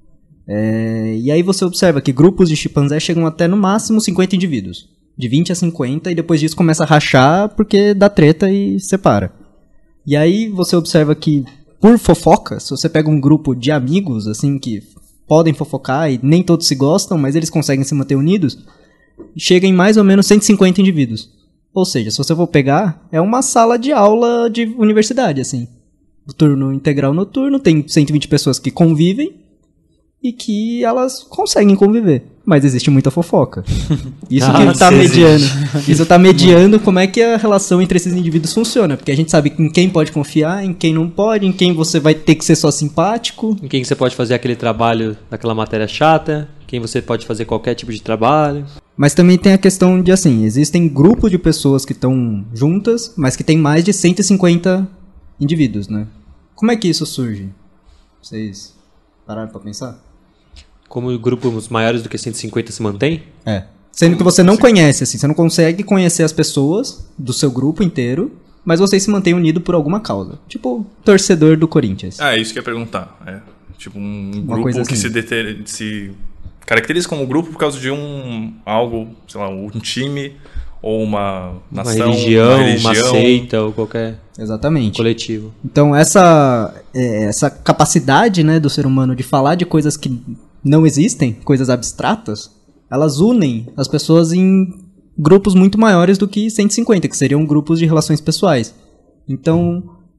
E aí você observa que grupos de chimpanzés chegam até no máximo 50 indivíduos. De 20 a 50, e depois disso começa a rachar porque dá treta e separa. E aí você observa que, por fofoca, se você pega um grupo de amigos, assim, que podem fofocar e nem todos se gostam, mas eles conseguem se manter unidos, chega em mais ou menos 150 indivíduos. Ou seja, se você for pegar, é uma sala de aula de universidade, assim. O turno integral noturno, tem 120 pessoas que convivem e que elas conseguem conviver. Mas existe muita fofoca. Isso que está mediando. Isso está mediando como é que a relação entre esses indivíduos funciona. Porque a gente sabe em quem pode confiar, em quem não pode, em quem você vai ter que ser só simpático. Em quem você pode fazer aquele trabalho daquela matéria chata, em quem você pode fazer qualquer tipo de trabalho. Mas também tem a questão de, assim, existem grupos de pessoas que estão juntas, mas que tem mais de 150 indivíduos, né? Como é que isso surge? Vocês pararam para pensar? Como grupos maiores do que 150 se mantém? Sendo que você não conhece, assim, você não consegue conhecer as pessoas do seu grupo inteiro, mas vocês se mantêm unidos por alguma causa. Tipo, torcedor do Corinthians. Isso que eu ia perguntar. Tipo, um grupo coisa que assim. se caracteriza como grupo por causa de algo, sei lá, um time ou uma nação, uma religião, uma seita ou qualquer Exatamente. coletivo. Então essa capacidade, né, do ser humano de falar de coisas que não existem, coisas abstratas, elas unem as pessoas em grupos muito maiores do que 150, que seriam grupos de relações pessoais. Então,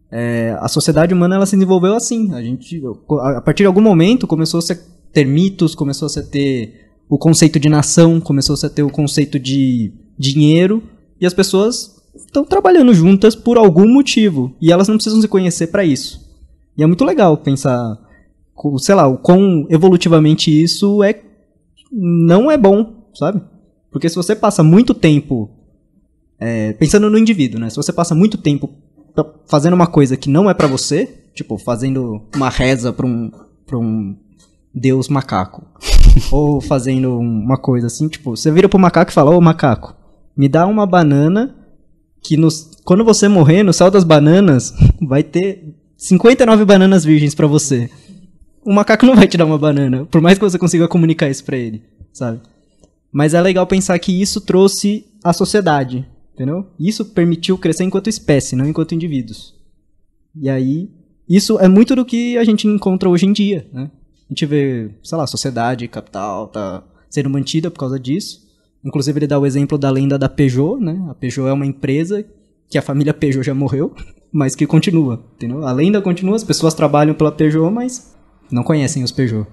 a sociedade humana ela se desenvolveu assim. A partir de algum momento, começou-se a ter mitos, começou-se a ter o conceito de nação, começou-se a ter o conceito de dinheiro, e as pessoas estão trabalhando juntas por algum motivo, e elas não precisam se conhecer para isso. E é muito legal pensar, sei lá, o quão evolutivamente isso não é bom, sabe? Porque se você passa muito tempo Pensando no indivíduo, né? Se você passa muito tempo fazendo uma coisa que não é pra você, tipo, fazendo uma reza pra um deus macaco, ou fazendo uma coisa assim, tipo, você vira pro macaco e fala, ô macaco, me dá uma banana que quando você morrer, no céu das bananas, vai ter 59 bananas virgens pra você. O macaco não vai te dar uma banana, por mais que você consiga comunicar isso pra ele, sabe? Mas é legal pensar que isso trouxe a sociedade, entendeu? Isso permitiu crescer enquanto espécie, não enquanto indivíduos. E aí, isso é muito do que a gente encontra hoje em dia, né? A gente vê, sei lá, a sociedade, capital, tá sendo mantida por causa disso. Inclusive ele dá o exemplo da lenda da Peugeot, né? A Peugeot é uma empresa que a família Peugeot já morreu, mas que continua, entendeu? A lenda continua, as pessoas trabalham pela Peugeot, mas não conhecem os Peugeot.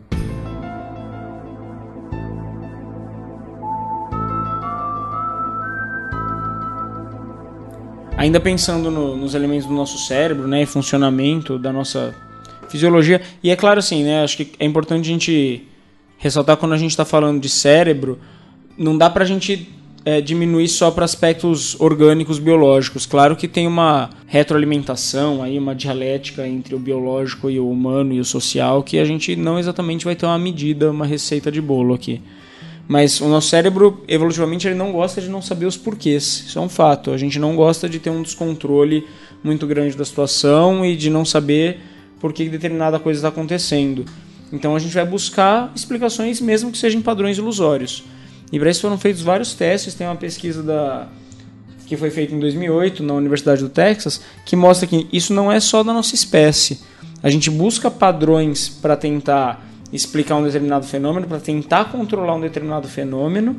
Ainda pensando nos elementos do nosso cérebro, né, e funcionamento da nossa fisiologia, e é claro assim, né, acho que é importante a gente ressaltar quando a gente está falando de cérebro, não dá pra gente diminuir só para aspectos orgânicos biológicos. Claro que tem uma retroalimentação, aí, uma dialética entre o biológico e o humano e o social, que a gente não exatamente vai ter uma medida, uma receita de bolo aqui. Mas o nosso cérebro, evolutivamente, ele não gosta de não saber os porquês. Isso é um fato. A gente não gosta de ter um descontrole muito grande da situação e de não saber por que determinada coisa está acontecendo. Então a gente vai buscar explicações, mesmo que sejam padrões ilusórios. E para isso foram feitos vários testes. Tem uma pesquisa que foi feita em 2008 na Universidade do Texas, que mostra que isso não é só da nossa espécie. A gente busca padrões para tentar explicar um determinado fenômeno, para tentar controlar um determinado fenômeno,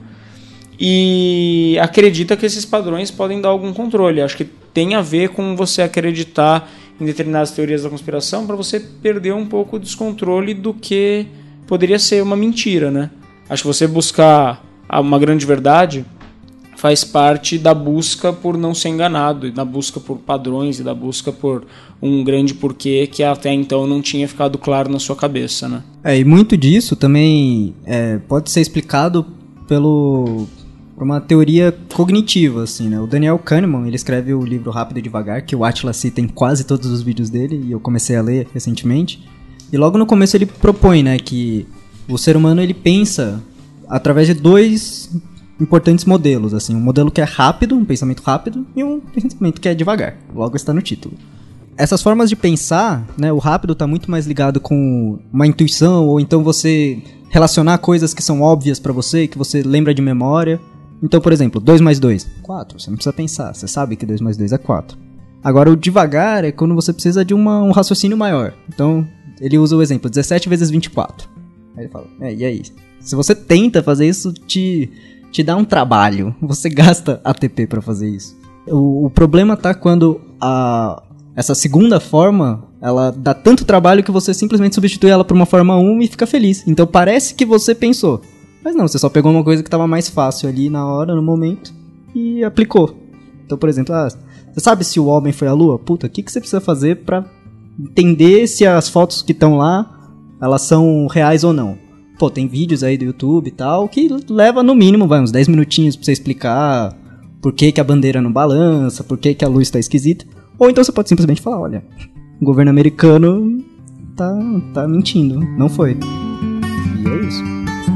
e acredita que esses padrões podem dar algum controle. Acho que tem a ver com você acreditar em determinadas teorias da conspiração para você perder um pouco o descontrole do que poderia ser uma mentira, né? Acho que você buscar uma grande verdade faz parte da busca por não ser enganado, e da busca por padrões, e da busca por um grande porquê que até então não tinha ficado claro na sua cabeça, né? E muito disso também pode ser explicado por uma teoria cognitiva, assim, né? O Daniel Kahneman, ele escreve o livro Rápido e Devagar, que o Atila cita em quase todos os vídeos dele, e eu comecei a ler recentemente. E logo no começo ele propõe, né, que o ser humano ele pensa através de dois importantes modelos, assim, um modelo que é rápido, um pensamento rápido, e um pensamento que é devagar. Logo está no título. Essas formas de pensar, né, o rápido está muito mais ligado com uma intuição, ou então você relacionar coisas que são óbvias para você, que você lembra de memória. Então, por exemplo, 2 mais 2, 4. Você não precisa pensar, você sabe que 2 mais 2 é 4. Agora, o devagar é quando você precisa de um raciocínio maior. Então, ele usa o exemplo, 17 vezes 24. Aí ele fala, e aí? Se você tenta fazer isso, te dá um trabalho. Você gasta ATP para fazer isso. O problema tá quando essa segunda forma, ela dá tanto trabalho que você simplesmente substitui ela por uma forma 1 e fica feliz. Então parece que você pensou. Mas não, você só pegou uma coisa que estava mais fácil ali na hora, no momento, e aplicou. Então, por exemplo, você sabe se o homem foi à lua? Puta, o que você precisa fazer pra entender se as fotos que estão lá, elas são reais ou não? Pô, tem vídeos aí do YouTube e tal, que leva no mínimo, uns 10 minutinhos pra você explicar por que a bandeira não balança, por que a luz tá esquisita. Ou então você pode simplesmente falar, olha, o governo americano tá mentindo, não foi. E é isso.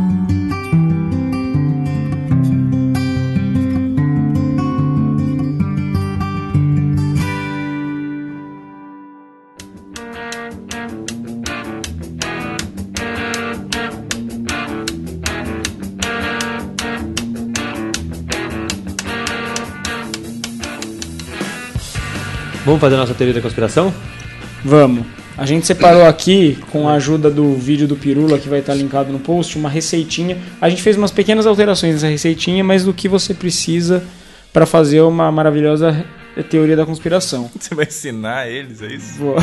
Vamos fazer a nossa teoria da conspiração? Vamos. A gente separou aqui, com a ajuda do vídeo do Pirula, que vai estar linkado no post, uma receitinha. A gente fez umas pequenas alterações nessa receitinha, mas do que você precisa para fazer uma maravilhosa teoria da conspiração. Você vai ensinar eles, é isso? Vou.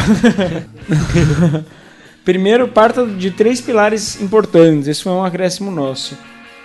Primeiro, parta de 3 pilares importantes. Esse foi um acréscimo nosso.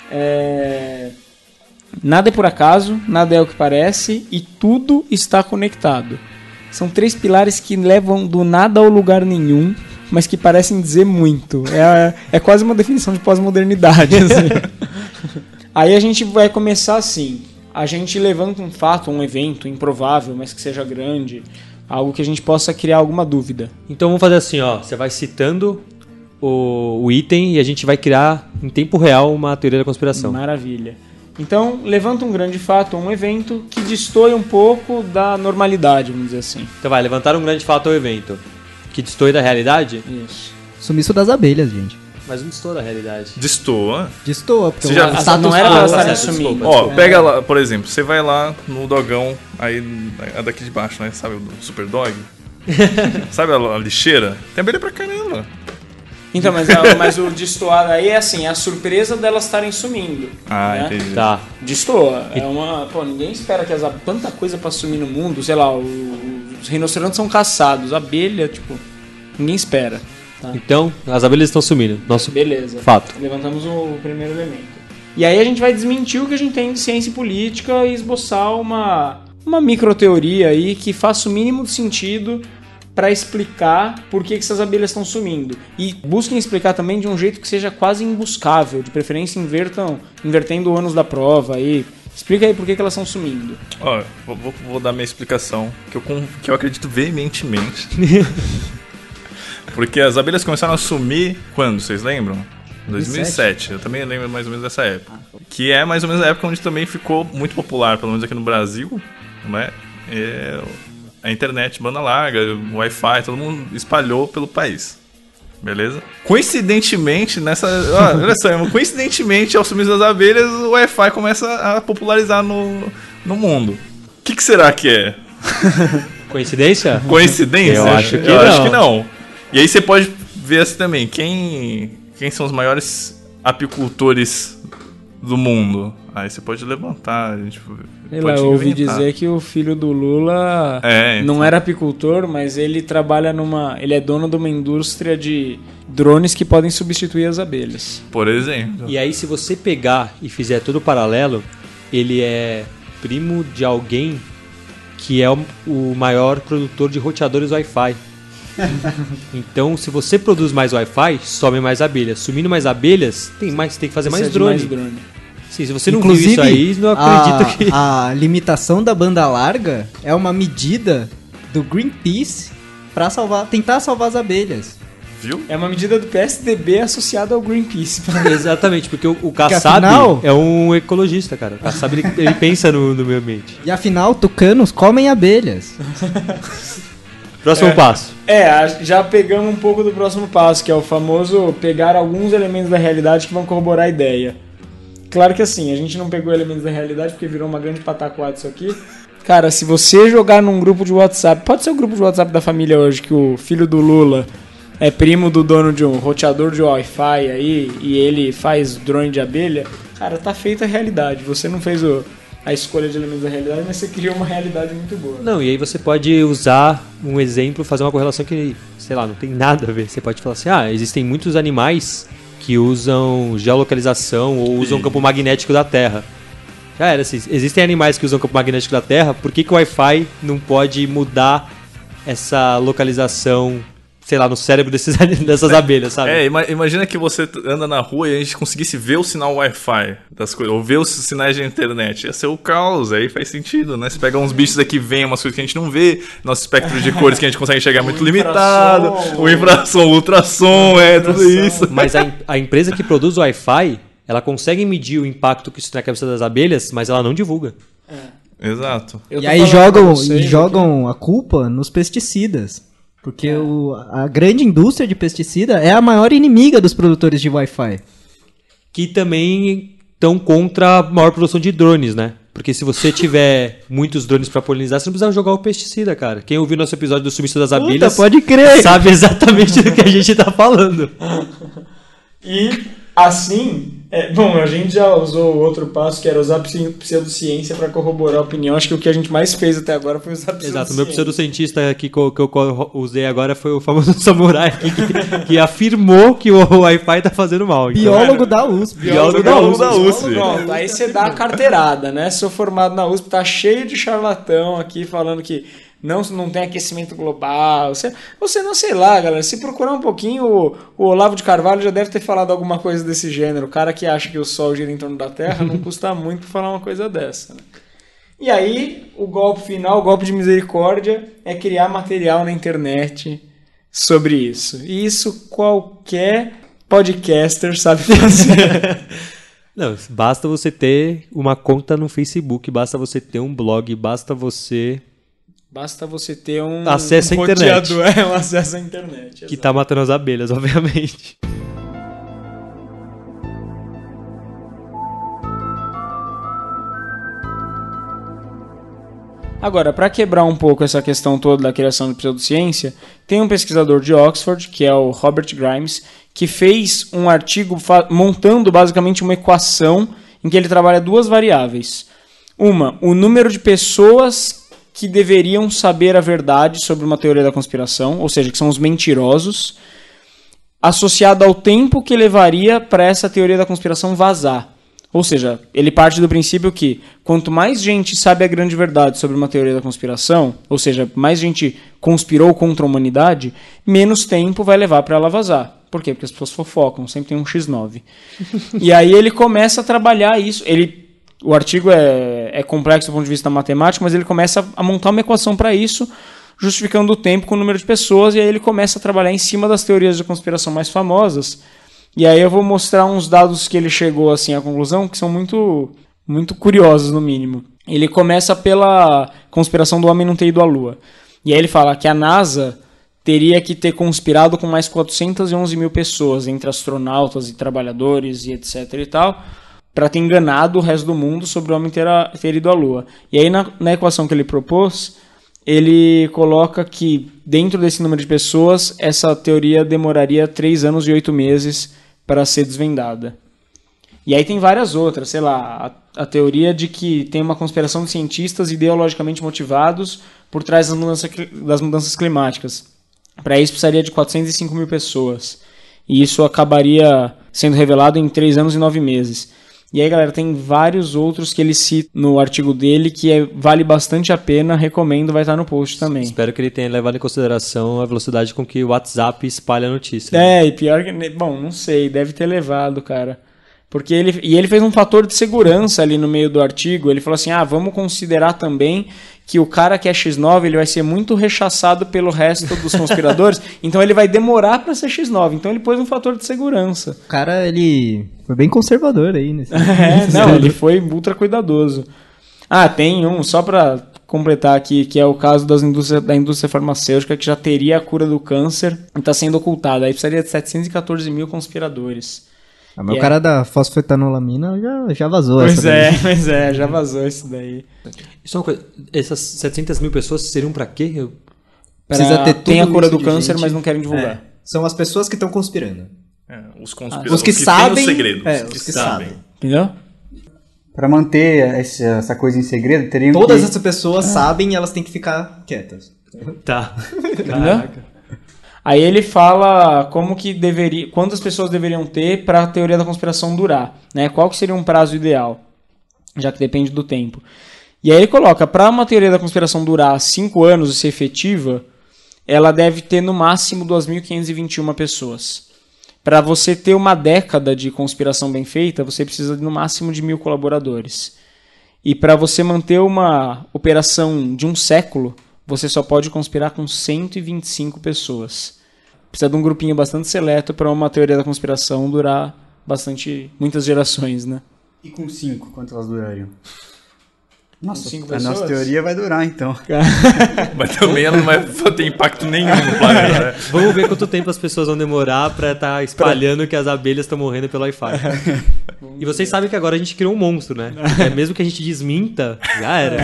Nada é por acaso, nada é o que parece e tudo está conectado. São 3 pilares que levam do nada ao lugar nenhum, mas que parecem dizer muito. É quase uma definição de pós-modernidade. Assim. Aí a gente vai começar assim. a gente levanta um fato, um evento improvável, mas que seja grande, algo que a gente possa criar alguma dúvida. Então vamos fazer assim, ó. Você vai citando o item e a gente vai criar em tempo real uma teoria da conspiração. Maravilha. Então, levanta um grande fato, um evento que destoe um pouco da normalidade, vamos dizer assim. Então vai, levantar um grande fato ou evento que destoe da realidade, Isso. Sumiço das abelhas, gente. mas não destoa da realidade. Destoa. Destoa, porque Você já- o As- status não era quo- pra elas estarem certo, sumindo. desculpa. Ó, pega lá, por exemplo, você vai lá no dogão, aí é daqui de baixo, né? Sabe o Super Dog? Sabe a lixeira? Tem abelha pra caramba. Então, mas o destoar aí é assim, é a surpresa delas estarem sumindo. Ah, né? entendi. Tá. Destoa. É uma. Pô, ninguém espera que tanta coisa pra sumir no mundo, sei lá, os rinocerontes são caçados, abelha, tipo, ninguém espera. Tá? Então, as abelhas estão sumindo. Nosso Beleza. fato. Levantamos o primeiro elemento. E aí a gente vai desmentir o que a gente tem de ciência e política e esboçar uma microteoria aí que faça o mínimo de sentido para explicar por que essas abelhas estão sumindo. E busquem explicar também de um jeito que seja quase imbuscável. De preferência invertendo o ônus da prova aí. Explica aí por que elas estão sumindo. Ó, vou dar minha explicação, que eu acredito veementemente. Porque as abelhas começaram a sumir quando, vocês lembram? 2007. Eu também lembro mais ou menos dessa época. Que é mais ou menos a época onde também ficou muito popular, pelo menos aqui no Brasil, né? A internet, banda larga, o Wi-Fi, todo mundo espalhou pelo país. Beleza? Coincidentemente, olha só, coincidentemente, ao sumir das abelhas, o Wi-Fi começa a popularizar no mundo. O que será que é? Coincidência? Coincidência? Eu acho que Eu não. acho que não. E aí você pode ver assim também, quem são os maiores apicultores do mundo? Aí você pode levantar, a gente Sei lá, pode eu ouvi inventar. dizer que o filho do Lula Então. não era apicultor, mas ele trabalha ele é dono de uma indústria de drones que podem substituir as abelhas. Por exemplo. E aí, se você pegar e fizer tudo paralelo, ele é primo de alguém que é o maior produtor de roteadores Wi-Fi. Então, se você produz mais Wi-Fi, some mais abelhas. Sumindo mais abelhas, tem que fazer mais Precisa de drone. drone. Sim, se você não viu isso aí, não acredito que... A limitação da banda larga é uma medida do Greenpeace pra tentar salvar as abelhas. Viu? É uma medida do PSDB associada ao Greenpeace. Exatamente, porque o Kassab afinal- é um ecologista, cara. O Kassab, ele pensa no meio ambiente. E afinal, tucanos comem abelhas. Próximo passo. Já pegamos um pouco do próximo passo, que é o famoso pegar alguns elementos da realidade que vão corroborar a ideia. Claro que assim, a gente não pegou elementos da realidade porque virou uma grande pataquada isso aqui. Cara, se você jogar num grupo de WhatsApp, pode ser o grupo de WhatsApp da família hoje, que o filho do Lula é primo do dono de um roteador de Wi-Fi aí, e ele faz drone de abelha, cara, tá feita a realidade. Você não fez a escolha de elementos da realidade, mas você criou uma realidade muito boa. Não, e aí você pode usar um exemplo, fazer uma correlação que, sei lá, não tem nada a ver. Você pode falar assim, existem muitos animais que usam geolocalização ou usam campo magnético da Terra. Já era assim, existem animais que usam campo magnético da Terra, por que o Wi-Fi não pode mudar essa localização, sei lá, no cérebro dessas abelhas, sabe? Imagina que você anda na rua e a gente conseguisse ver o sinal Wi-Fi das coisas, ou ver os sinais de internet. Ia ser o caos, aí faz sentido, né? Você pega uns bichos aqui, vem umas coisas que a gente não vê, nosso espectro de cores que a gente consegue enxergar é muito limitado, o infrassom, o ultrassom, tudo isso. Mas a empresa que produz o Wi-Fi, ela consegue medir o impacto que isso tem na cabeça das abelhas, mas ela não divulga. Exato. E aí jogam a culpa nos pesticidas. Porque a grande indústria de pesticida é a maior inimiga dos produtores de Wi-Fi. Que também estão contra a maior produção de drones, né? Porque se você tiver muitos drones para polinizar, você não precisa jogar o pesticida, cara. Quem ouviu nosso episódio do sumiço das abelhas pode crer. sabe exatamente do que a gente tá falando. E assim, a gente já usou o outro passo, que era usar pseudociência para corroborar a opinião. Acho que o que a gente mais fez até agora foi usar pseudociência. Exato, o meu pseudocientista aqui que eu usei agora foi o famoso samurai aqui, que afirmou que o Wi-Fi tá fazendo mal. Então, Biólogo da USP. Biólogo da USP. Pronto, aí você dá a carteirada, né? Sou formado na USP, tá cheio de charlatão aqui falando que não tem aquecimento global. Você não sei lá, galera. Se procurar um pouquinho, o Olavo de Carvalho já deve ter falado alguma coisa desse gênero. O cara que acha que o Sol gira em torno da Terra não custa muito falar uma coisa dessa. Né? E aí, o golpe final, o golpe de misericórdia, é criar material na internet sobre isso. E isso qualquer podcaster sabe fazer. Não, basta você ter uma conta no Facebook, basta você ter um blog, basta você ter um acesso à internet. Um acesso à internet. Que tá matando as abelhas, obviamente. Agora, para quebrar um pouco essa questão toda da criação de pseudociência, tem um pesquisador de Oxford, que é o Robert Grimes, que fez um artigo montando basicamente uma equação em que ele trabalha duas variáveis. Uma, o número de pessoas que deveriam saber a verdade sobre uma teoria da conspiração, ou seja, que são os mentirosos, associado ao tempo que levaria para essa teoria da conspiração vazar. Ou seja, ele parte do princípio que quanto mais gente sabe a grande verdade sobre uma teoria da conspiração, ou seja, mais gente conspirou contra a humanidade, menos tempo vai levar para ela vazar. Por quê? Porque as pessoas fofocam, sempre tem um X9. E aí ele começa a trabalhar isso. O artigo é complexo do ponto de vista matemático, mas ele começa a montar uma equação para isso, justificando o tempo com o número de pessoas, e aí ele começa a trabalhar em cima das teorias de conspiração mais famosas. E aí eu vou mostrar uns dados que ele chegou assim à conclusão, que são muito, muito curiosos, no mínimo. Ele começa pela conspiração do homem não ter ido à Lua. E aí ele fala que a NASA teria que ter conspirado com mais 411 mil pessoas, entre astronautas e trabalhadores e etc e tal, para ter enganado o resto do mundo sobre o homem ter ido à Lua. E aí na equação que ele propôs, ele coloca que dentro desse número de pessoas, essa teoria demoraria 3 anos e 8 meses para ser desvendada. E aí tem várias outras, sei lá, a teoria de que tem uma conspiração de cientistas ideologicamente motivados por trás das mudanças climáticas. Para isso precisaria de 405 mil pessoas. E isso acabaria sendo revelado em 3 anos e 9 meses. E aí, galera, tem vários outros que ele cita no artigo dele que vale bastante a pena, recomendo, vai estar no post também. Espero que ele tenha levado em consideração a velocidade com que o WhatsApp espalha a notícia. E pior que... Bom, não sei, deve ter levado, cara. Porque ele fez um fator de segurança ali no meio do artigo. Ele falou assim, vamos considerar também que o cara que é X9 ele vai ser muito rechaçado pelo resto dos conspiradores, então ele vai demorar para ser X9. Então ele pôs um fator de segurança. O cara, ele foi bem conservador aí. Ele foi ultra cuidadoso. Tem um, só para completar aqui, que é o caso da indústria farmacêutica, que já teria a cura do câncer e está sendo ocultada. Aí precisaria de 714 mil conspiradores. Mas o cara da fosfetanolamina já vazou. Pois é, já vazou isso daí. Isso é uma coisa, essas 700 mil pessoas seriam pra quê? Precisa ter tudo. Tem a cura do de câncer, gente, mas não querem divulgar. São as pessoas que estão conspirando. Os conspiradores. Os que sabem. Têm o segredo. Os que sabem. Entendeu? Pra manter essa coisa em segredo, teriam Todas essas pessoas sabem e elas têm que ficar quietas. Tá. Caraca. Aí ele fala quantas pessoas deveriam ter para a teoria da conspiração durar, né? Qual que seria um prazo ideal, já que depende do tempo. E aí ele coloca, para uma teoria da conspiração durar 5 anos e ser efetiva, ela deve ter no máximo 2.521 pessoas. Para você ter uma década de conspiração bem feita, você precisa no máximo de 1.000 colaboradores. E para você manter uma operação de um século, você só pode conspirar com 125 pessoas. Precisa de um grupinho bastante seleto para uma teoria da conspiração durar muitas gerações, né? E com 5, quanto elas durariam? Nossa, 5 a pessoas? nossa teoria vai durar, então. Mas também ela não vai ter impacto nenhum no planeta, né? Vamos ver quanto tempo as pessoas vão demorar pra estar espalhando que as abelhas estão morrendo pelo Wi-Fi. E vocês sabem que agora a gente criou um monstro, né? Mesmo que a gente desminta, já era.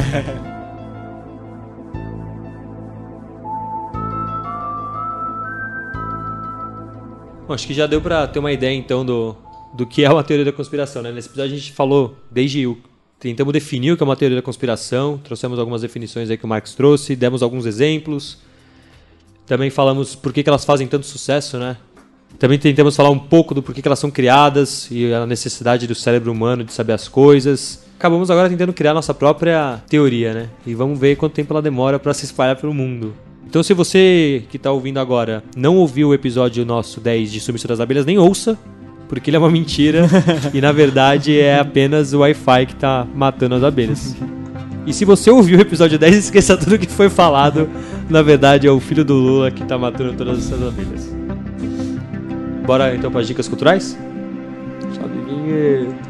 Bom, acho que já deu pra ter uma ideia, então, do que é uma teoria da conspiração, né? Nesse episódio a gente falou tentamos definir o que é uma teoria da conspiração, trouxemos algumas definições aí que o Marx trouxe, demos alguns exemplos, também falamos por que elas fazem tanto sucesso, né? Também tentamos falar um pouco do porquê que elas são criadas e a necessidade do cérebro humano de saber as coisas. acabamos agora tentando criar nossa própria teoria, né? E vamos ver quanto tempo ela demora pra se espalhar pelo mundo. Então se você que tá ouvindo agora não ouviu o episódio nosso 10 de Sumiço das Abelhas, nem ouça, porque ele é uma mentira e na verdade é apenas o Wi-Fi que tá matando as abelhas. E se você ouviu o episódio 10, esqueça tudo que foi falado. Na verdade é o filho do Lula que tá matando todas essas abelhas. Bora então para as dicas culturais? Sobe vinheta.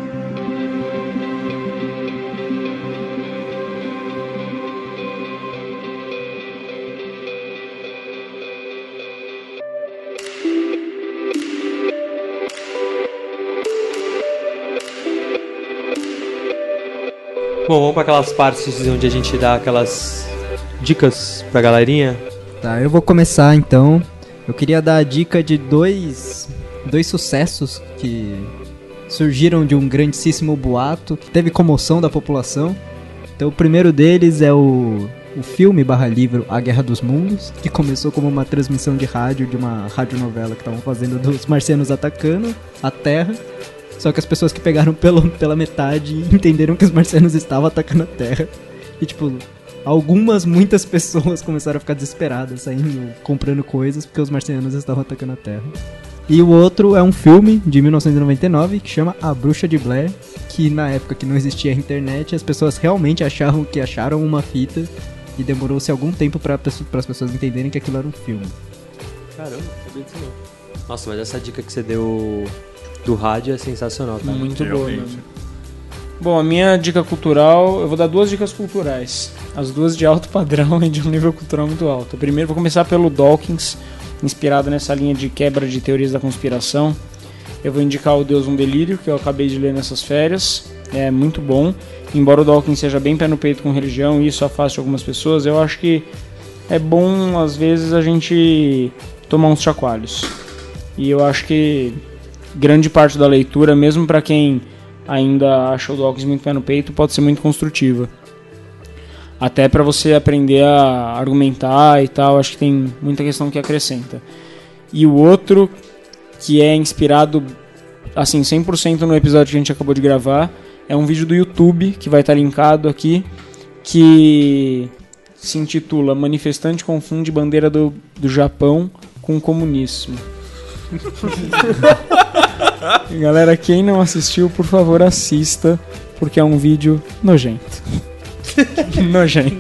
Bom, vamos para aquelas partes onde a gente dá aquelas dicas pra galerinha. Tá, eu vou começar então. Eu queria dar a dica de dois sucessos que surgiram de um grandíssimo boato, que teve comoção da população. Então o primeiro deles é o filme /livro A Guerra dos Mundos, que começou como uma transmissão de rádio de uma radionovela que estavam fazendo dos marcianos atacando a Terra. Só que as pessoas que pegaram pela metade entenderam que os marcianos estavam atacando a Terra. E tipo, muitas pessoas começaram a ficar desesperadas, saindo, comprando coisas, porque os marcianos estavam atacando a Terra. E o outro é um filme de 1999 que chama A Bruxa de Blair, que na época que não existia a internet, as pessoas realmente acharam uma fita e demorou-se algum tempo para as pessoas entenderem que aquilo era um filme. Caramba, não sabia disso não. Nossa, mas essa dica que você deu do rádio é sensacional, tá? Muito boa, Realmente. mano. Bom, a minha dica cultural, eu vou dar 2 dicas culturais. As 2 de alto padrão e de um nível cultural muito alto. Primeiro, vou começar pelo Dawkins, inspirado nessa linha de quebra de teorias da conspiração. Eu vou indicar o Deus um Delírio, que eu acabei de ler nessas férias. É muito bom. Embora o Dawkins seja bem pé no peito com religião e isso afaste algumas pessoas, eu acho que é bom, às vezes, a gente tomar uns chacoalhos. E eu acho que grande parte da leitura, mesmo para quem ainda acha o Dawkins muito pé no peito, pode ser muito construtiva. Até para você aprender a argumentar e tal, acho que tem muita questão que acrescenta. E o outro, que é inspirado assim 100% no episódio que a gente acabou de gravar, é um vídeo do YouTube, que vai estar linkado aqui, que se intitula Manifestante confunde bandeira do Japão com comunismo. Galera, quem não assistiu, por favor, assista, porque é um vídeo nojento. Nojento.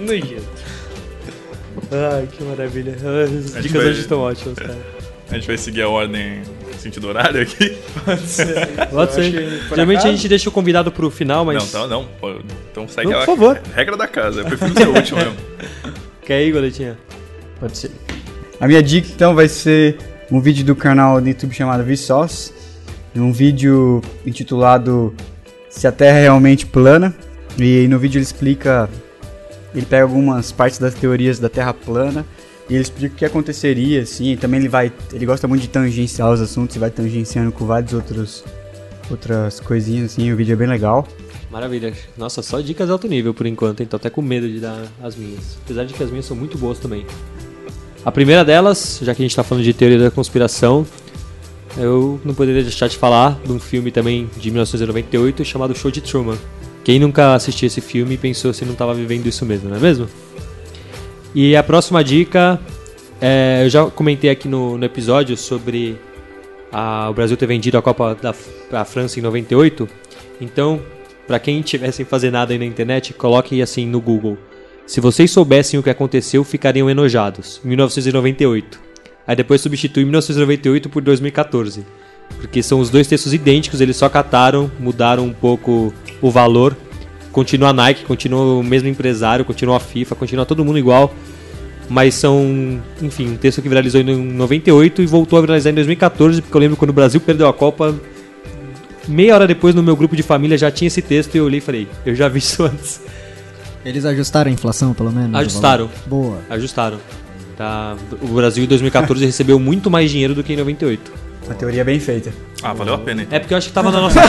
Ai, que maravilha. As A gente dicas vai- hoje estão ótimas, cara. A gente vai seguir a ordem sentido horário aqui? Pode ser. por Geralmente a acaso- gente deixa o convidado pro final, mas... Não. Pô, então segue Não, a por favor. regra da casa. Eu prefiro ser o último mesmo. Quer ir, Goletinha? Pode ser. A minha dica então vai ser um vídeo do canal do YouTube chamado Vsauce. Um vídeo intitulado Se a Terra é Realmente Plana. E no vídeo ele explica, ele pega algumas partes das teorias da Terra plana e ele explica o que aconteceria, assim. Também ele gosta muito de tangenciar os assuntos e vai tangenciando com várias outras coisinhas, assim. O vídeo é bem legal. Maravilha. Nossa, só dicas alto nível por enquanto, hein? Tô até com medo de dar as minhas. Apesar de que as minhas são muito boas também. A primeira delas, já que a gente tá falando de teoria da conspiração, eu não poderia deixar de falar de um filme também de 1998 chamado Show de Truman. Quem nunca assistiu esse filme pensou se não estava vivendo isso mesmo, não é mesmo? E a próxima dica, eu já comentei aqui no episódio sobre o Brasil ter vendido a Copa da França em 98. Então, para quem estiver sem fazer nada aí na internet, coloque assim no Google. Se vocês soubessem o que aconteceu, ficariam enojados. 1998. Aí depois substitui 1998 por 2014. Porque são os dois textos idênticos, eles só cataram, mudaram um pouco o valor. Continua a Nike, continua o mesmo empresário, continua a FIFA, continua todo mundo igual. Mas são, enfim, um texto que viralizou em 98 e voltou a viralizar em 2014, porque eu lembro quando o Brasil perdeu a Copa, meia hora depois no meu grupo de família já tinha esse texto e eu olhei e falei, eu já vi isso antes. Eles ajustaram a inflação, pelo menos? Ajustaram. Boa. Ajustaram. Tá. O Brasil em 2014 recebeu muito mais dinheiro do que em 98. Uma teoria bem feita. Ah, valeu a pena, então. É porque eu acho que tava na nossa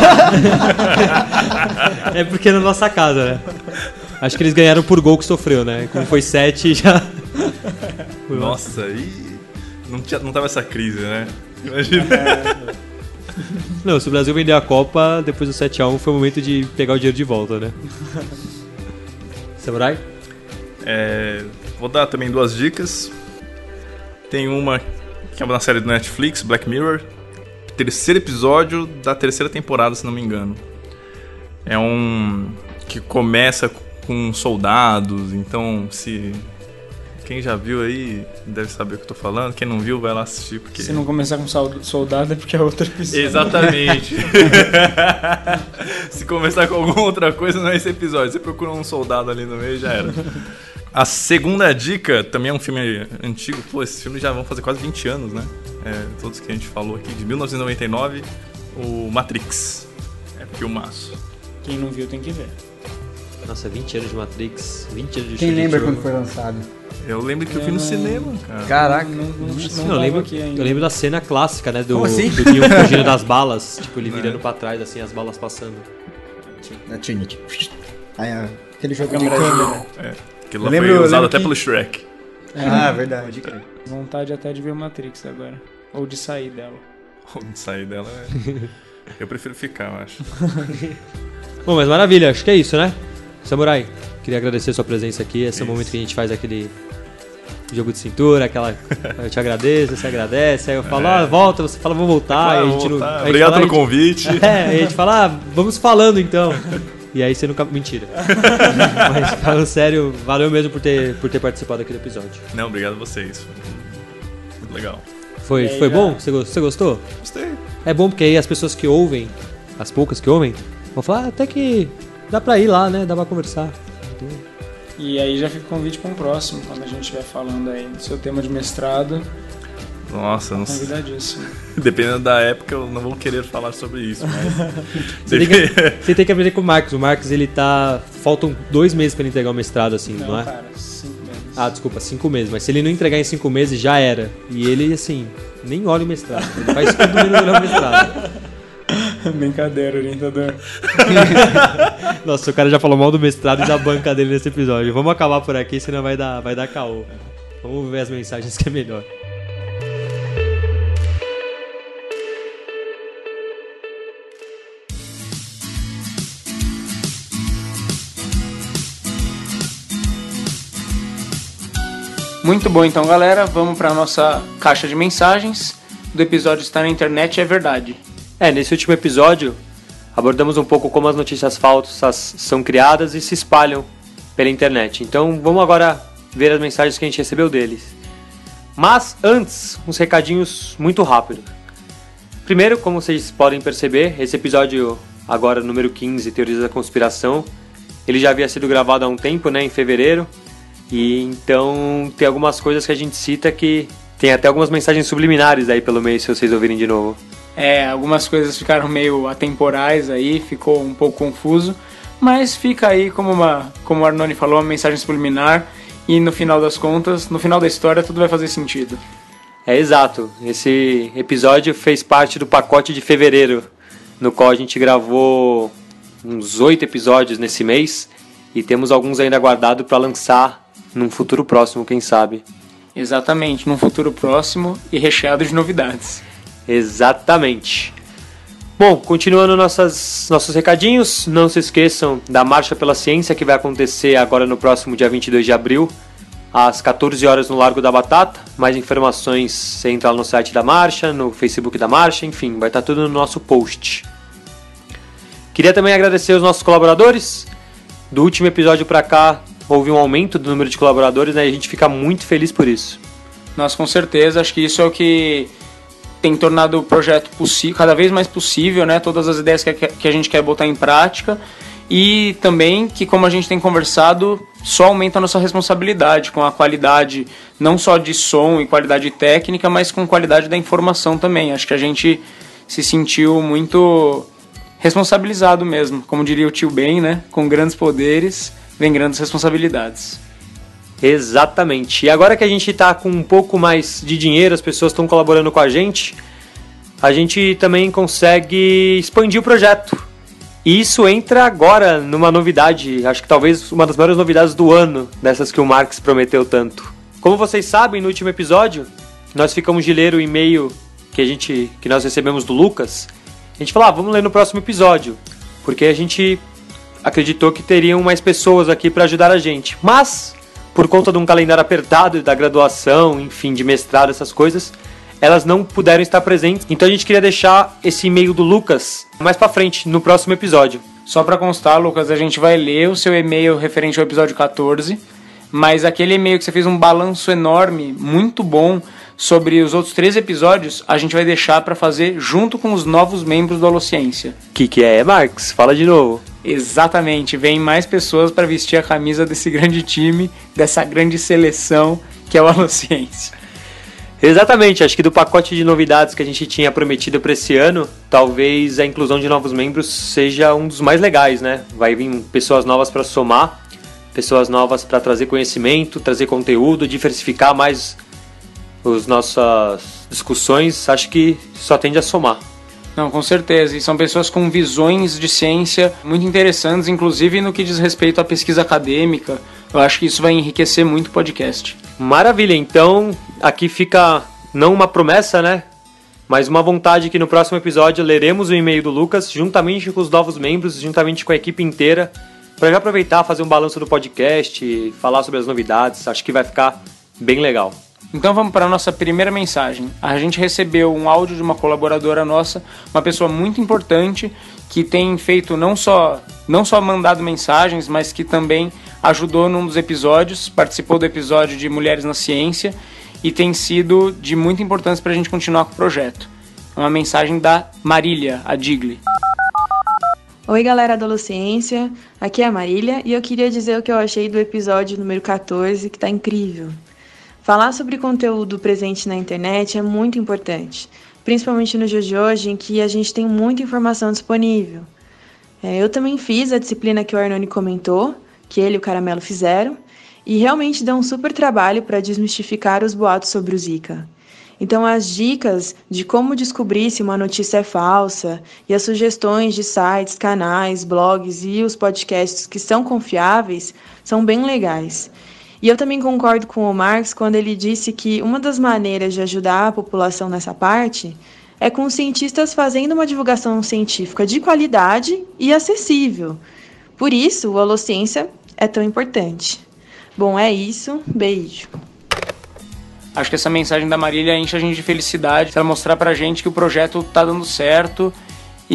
É porque é na nossa casa, né? Acho que eles ganharam por gol que sofreu, né? Como foi 7 já. Nossa, e não tava essa crise, né? Imagina. Não, se o Brasil vender a Copa, depois do 7-1 foi o momento de pegar o dinheiro de volta, né? Samurai? Vou dar também 2 dicas. Tem uma que é uma série do Netflix, Black Mirror. 3º episódio da 3ª temporada, se não me engano. É um que começa com soldados, então se... Quem já viu aí deve saber o que eu tô falando. Quem não viu, vai lá assistir. Porque... Se não começar com soldado é porque é outra episódio. Exatamente. Se começar com alguma outra coisa, não é esse episódio. Você procura um soldado ali no meio, já era. A segunda dica também é um filme antigo. Pô, esses filmes já vão fazer quase 20 anos, né? Todos que a gente falou aqui, de 1999, o Matrix. É filmaço. Quem não viu tem que ver. Nossa, 20 anos de Matrix, 20 anos de Quem Show de lembra Truman. quando foi lançado? Eu lembro que eu vi no cinema, cara. Caraca. Eu lembro da cena clássica, né? Do Como assim? Neo fugindo das balas. Tipo, ele virando pra trás, assim, as balas passando. Na Trinity. Aí, aquele jogo de Câmera câmera. Aquilo lá foi usado até pelo Shrek. Verdade. Vontade até de ver Matrix agora. Ou de sair dela. Ou de sair dela, eu prefiro ficar, eu acho. Bom, mas maravilha, acho que é isso, né? Samurai, queria agradecer sua presença aqui. Esse é o momento que a gente faz aquele jogo de cintura, eu te agradeço, você agradece, aí eu falo, volta, você fala, vou voltar, e a gente não... a gente Obrigado fala, pelo convite. Aí a gente fala, vamos falando então. E aí você nunca... Mentira. Mas falando sério, valeu mesmo por ter participado aqui do episódio. Não, obrigado a vocês. Foi muito legal. Foi bom? Você gostou? Gostei. É bom porque aí as pessoas que ouvem, as poucas que ouvem, vão falar, até que dá pra ir lá, né? Dá pra conversar. E aí já fica o convite para um próximo, quando a gente estiver falando aí do seu tema de mestrado. Nossa, não sei. Convidadíssimo. Dependendo da época, eu não vou querer falar sobre isso, mas... Você tem que aprender com o Marcos. O Marcos, ele tá... Faltam 2 meses pra ele entregar o mestrado, assim, não é? Cara, 5 meses. Ah, desculpa, 5 meses. Mas se ele não entregar em 5 meses, já era. E ele, assim, nem olha o mestrado. Ele faz tudo menos olhar o mestrado. Brincadeira, orientador. Nossa, o cara já falou mal do mestrado e da banca dele nesse episódio. Vamos acabar por aqui, senão vai dar caô. Vamos ver as mensagens que é melhor. Muito bom, então, galera. Vamos para nossa caixa de mensagens. Do episódio está na internet, é verdade. Nesse último episódio, abordamos um pouco como as notícias falsas são criadas e se espalham pela internet. Então, vamos agora ver as mensagens que a gente recebeu deles. Mas, antes, uns recadinhos muito rápidos. Primeiro, como vocês podem perceber, esse episódio, agora número 15, Teorias da Conspiração, ele já havia sido gravado há um tempo, né, em fevereiro. E então tem algumas coisas que a gente cita que tem até algumas mensagens subliminares aí pelo meio, se vocês ouvirem de novo. Algumas coisas ficaram meio atemporais aí, ficou um pouco confuso, mas fica aí como o Arnone falou, uma mensagem subliminar, e no final das contas, no final da história, tudo vai fazer sentido. Exato. Esse episódio fez parte do pacote de fevereiro, no qual a gente gravou uns 8 episódios nesse mês, e temos alguns ainda guardados para lançar num futuro próximo, quem sabe. Exatamente, num futuro próximo e recheado de novidades. Exatamente. Bom, continuando nossos recadinhos, não se esqueçam da Marcha pela Ciência, que vai acontecer agora no próximo dia 22 de abril, às 14 horas no Largo da Batata. Mais informações, você entra lá no site da Marcha, no Facebook da Marcha, enfim, vai estar tudo no nosso post. Queria também agradecer os nossos colaboradores. Do último episódio para cá, houve um aumento do número de colaboradores, né? E a gente fica muito feliz por isso. Nós, com certeza, acho que isso é o que tem tornado o projeto cada vez mais possível, né? Todas as ideias que a gente quer botar em prática. E também que, como a gente tem conversado, só aumenta a nossa responsabilidade com a qualidade, não só de som e qualidade técnica, mas com qualidade da informação também. Acho que a gente se sentiu muito responsabilizado mesmo. Como diria o tio Ben, né? Com grandes poderes vem grandes responsabilidades. Exatamente. E agora que a gente está com um pouco mais de dinheiro, as pessoas estão colaborando com a gente também consegue expandir o projeto. E isso entra agora numa novidade, acho que talvez uma das maiores novidades do ano, dessas que o Marx prometeu tanto. Como vocês sabem, no último episódio, nós ficamos de ler o e-mail que nós recebemos do Lucas, a gente falou, vamos ler no próximo episódio, porque a gente acreditou que teriam mais pessoas aqui para ajudar a gente. Mas, por conta de um calendário apertado da graduação, enfim, de mestrado, essas coisas, elas não puderam estar presentes. Então a gente queria deixar esse e-mail do Lucas mais pra frente, no próximo episódio. Só pra constar, Lucas, a gente vai ler o seu e-mail referente ao episódio 14, mas aquele e-mail que você fez um balanço enorme, muito bom, sobre os outros 3 episódios, a gente vai deixar pra fazer junto com os novos membros do Holociência. Que é, Marcos? Fala de novo. Exatamente, vem mais pessoas pra vestir a camisa desse grande time, dessa grande seleção que é o Holociência. Exatamente, acho que do pacote de novidades que a gente tinha prometido para esse ano, talvez a inclusão de novos membros seja um dos mais legais, né? Vai vir pessoas novas para somar, pessoas novas para trazer conhecimento, trazer conteúdo, diversificar mais as nossas discussões, acho que só tende a somar. Não, com certeza, e são pessoas com visões de ciência muito interessantes, inclusive no que diz respeito à pesquisa acadêmica. Eu acho que isso vai enriquecer muito o podcast. Maravilha, então aqui fica não uma promessa, né? Mas uma vontade que no próximo episódio leremos o e-mail do Lucas, juntamente com os novos membros, juntamente com a equipe inteira, para já aproveitar, fazer um balanço do podcast, falar sobre as novidades, acho que vai ficar bem legal. Então vamos para a nossa primeira mensagem. A gente recebeu um áudio de uma colaboradora nossa, uma pessoa muito importante, que tem feito não só mandado mensagens, mas que também ajudou num dos episódios, participou do episódio de Mulheres na Ciência e tem sido de muita importância para a gente continuar com o projeto. É uma mensagem da Marília, a Digli. Oi galera da Holociência, aqui é a Marília e eu queria dizer o que eu achei do episódio número 14, que tá incrível. Falar sobre conteúdo presente na internet é muito importante, principalmente nos dias de hoje em que a gente tem muita informação disponível. Eu também fiz a disciplina que o Arnone comentou, que ele e o Caramelo fizeram, e realmente deu um super trabalho para desmistificar os boatos sobre o Zika. Então as dicas de como descobrir se uma notícia é falsa e as sugestões de sites, canais, blogs e os podcasts que são confiáveis são bem legais. E eu também concordo com o Marx quando ele disse que uma das maneiras de ajudar a população nessa parte é com os cientistas fazendo uma divulgação científica de qualidade e acessível. Por isso, o Holociência é tão importante. Bom, é isso. Beijo. Acho que essa mensagem da Marília enche a gente de felicidade, ela mostrar pra gente que o projeto tá dando certo e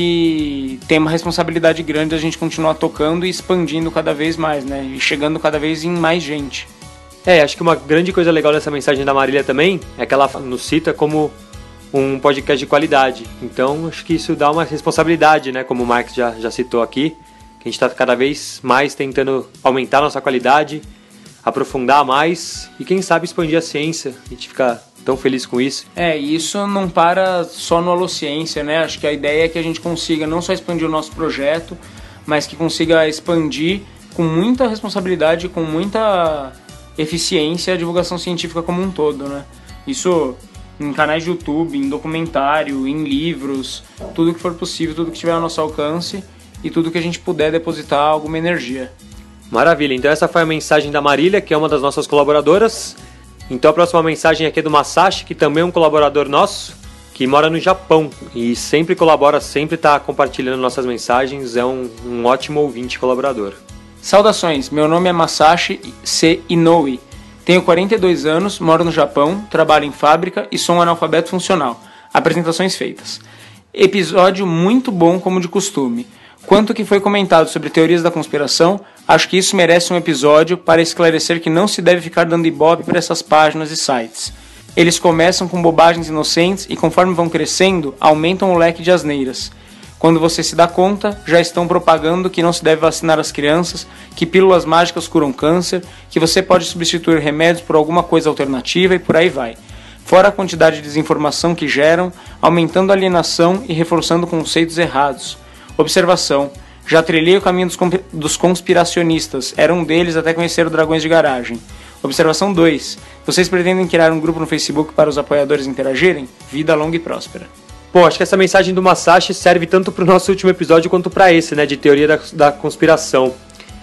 que tem uma responsabilidade grande a gente continuar tocando e expandindo cada vez mais, né? E chegando cada vez em mais gente. Acho que uma grande coisa legal dessa mensagem da Marília também é que ela nos cita como um podcast de qualidade. Então, acho que isso dá uma responsabilidade, né? Como o Marx já citou aqui, que a gente está cada vez mais tentando aumentar a nossa qualidade, aprofundar mais e, quem sabe, expandir a ciência. A gente fica tão feliz com isso. E isso não para só no Holociência, né? Acho que a ideia é que a gente consiga não só expandir o nosso projeto, mas que consiga expandir com muita responsabilidade, com muita eficiência a divulgação científica como um todo, né? Isso em canais de YouTube, em documentário, em livros, tudo que for possível, tudo que tiver ao nosso alcance e tudo que a gente puder depositar alguma energia. Maravilha, então essa foi a mensagem da Marília, que é uma das nossas colaboradoras. Então a próxima mensagem aqui é do Masashi, que também é um colaborador nosso, que mora no Japão e sempre colabora, sempre está compartilhando nossas mensagens, é um ótimo ouvinte colaborador. Saudações, meu nome é Masashi C. Inoue, tenho 42 anos, moro no Japão, trabalho em fábrica e sou um analfabeto funcional. Apresentações feitas. Episódio muito bom como de costume. Quanto que foi comentado sobre teorias da conspiração, acho que isso merece um episódio para esclarecer que não se deve ficar dando ibope para essas páginas e sites. Eles começam com bobagens inocentes e conforme vão crescendo, aumentam o leque de asneiras. Quando você se dá conta, já estão propagando que não se deve vacinar as crianças, que pílulas mágicas curam câncer, que você pode substituir remédios por alguma coisa alternativa e por aí vai. Fora a quantidade de desinformação que geram, aumentando a alienação e reforçando conceitos errados. Observação. Já trilhei o caminho dos conspiracionistas. Era um deles até conhecer o Dragões de Garagem. Observação 2. Vocês pretendem criar um grupo no Facebook para os apoiadores interagirem? Vida longa e próspera. Bom, acho que essa mensagem do Masashi serve tanto para o nosso último episódio quanto para esse, né, de teoria da conspiração.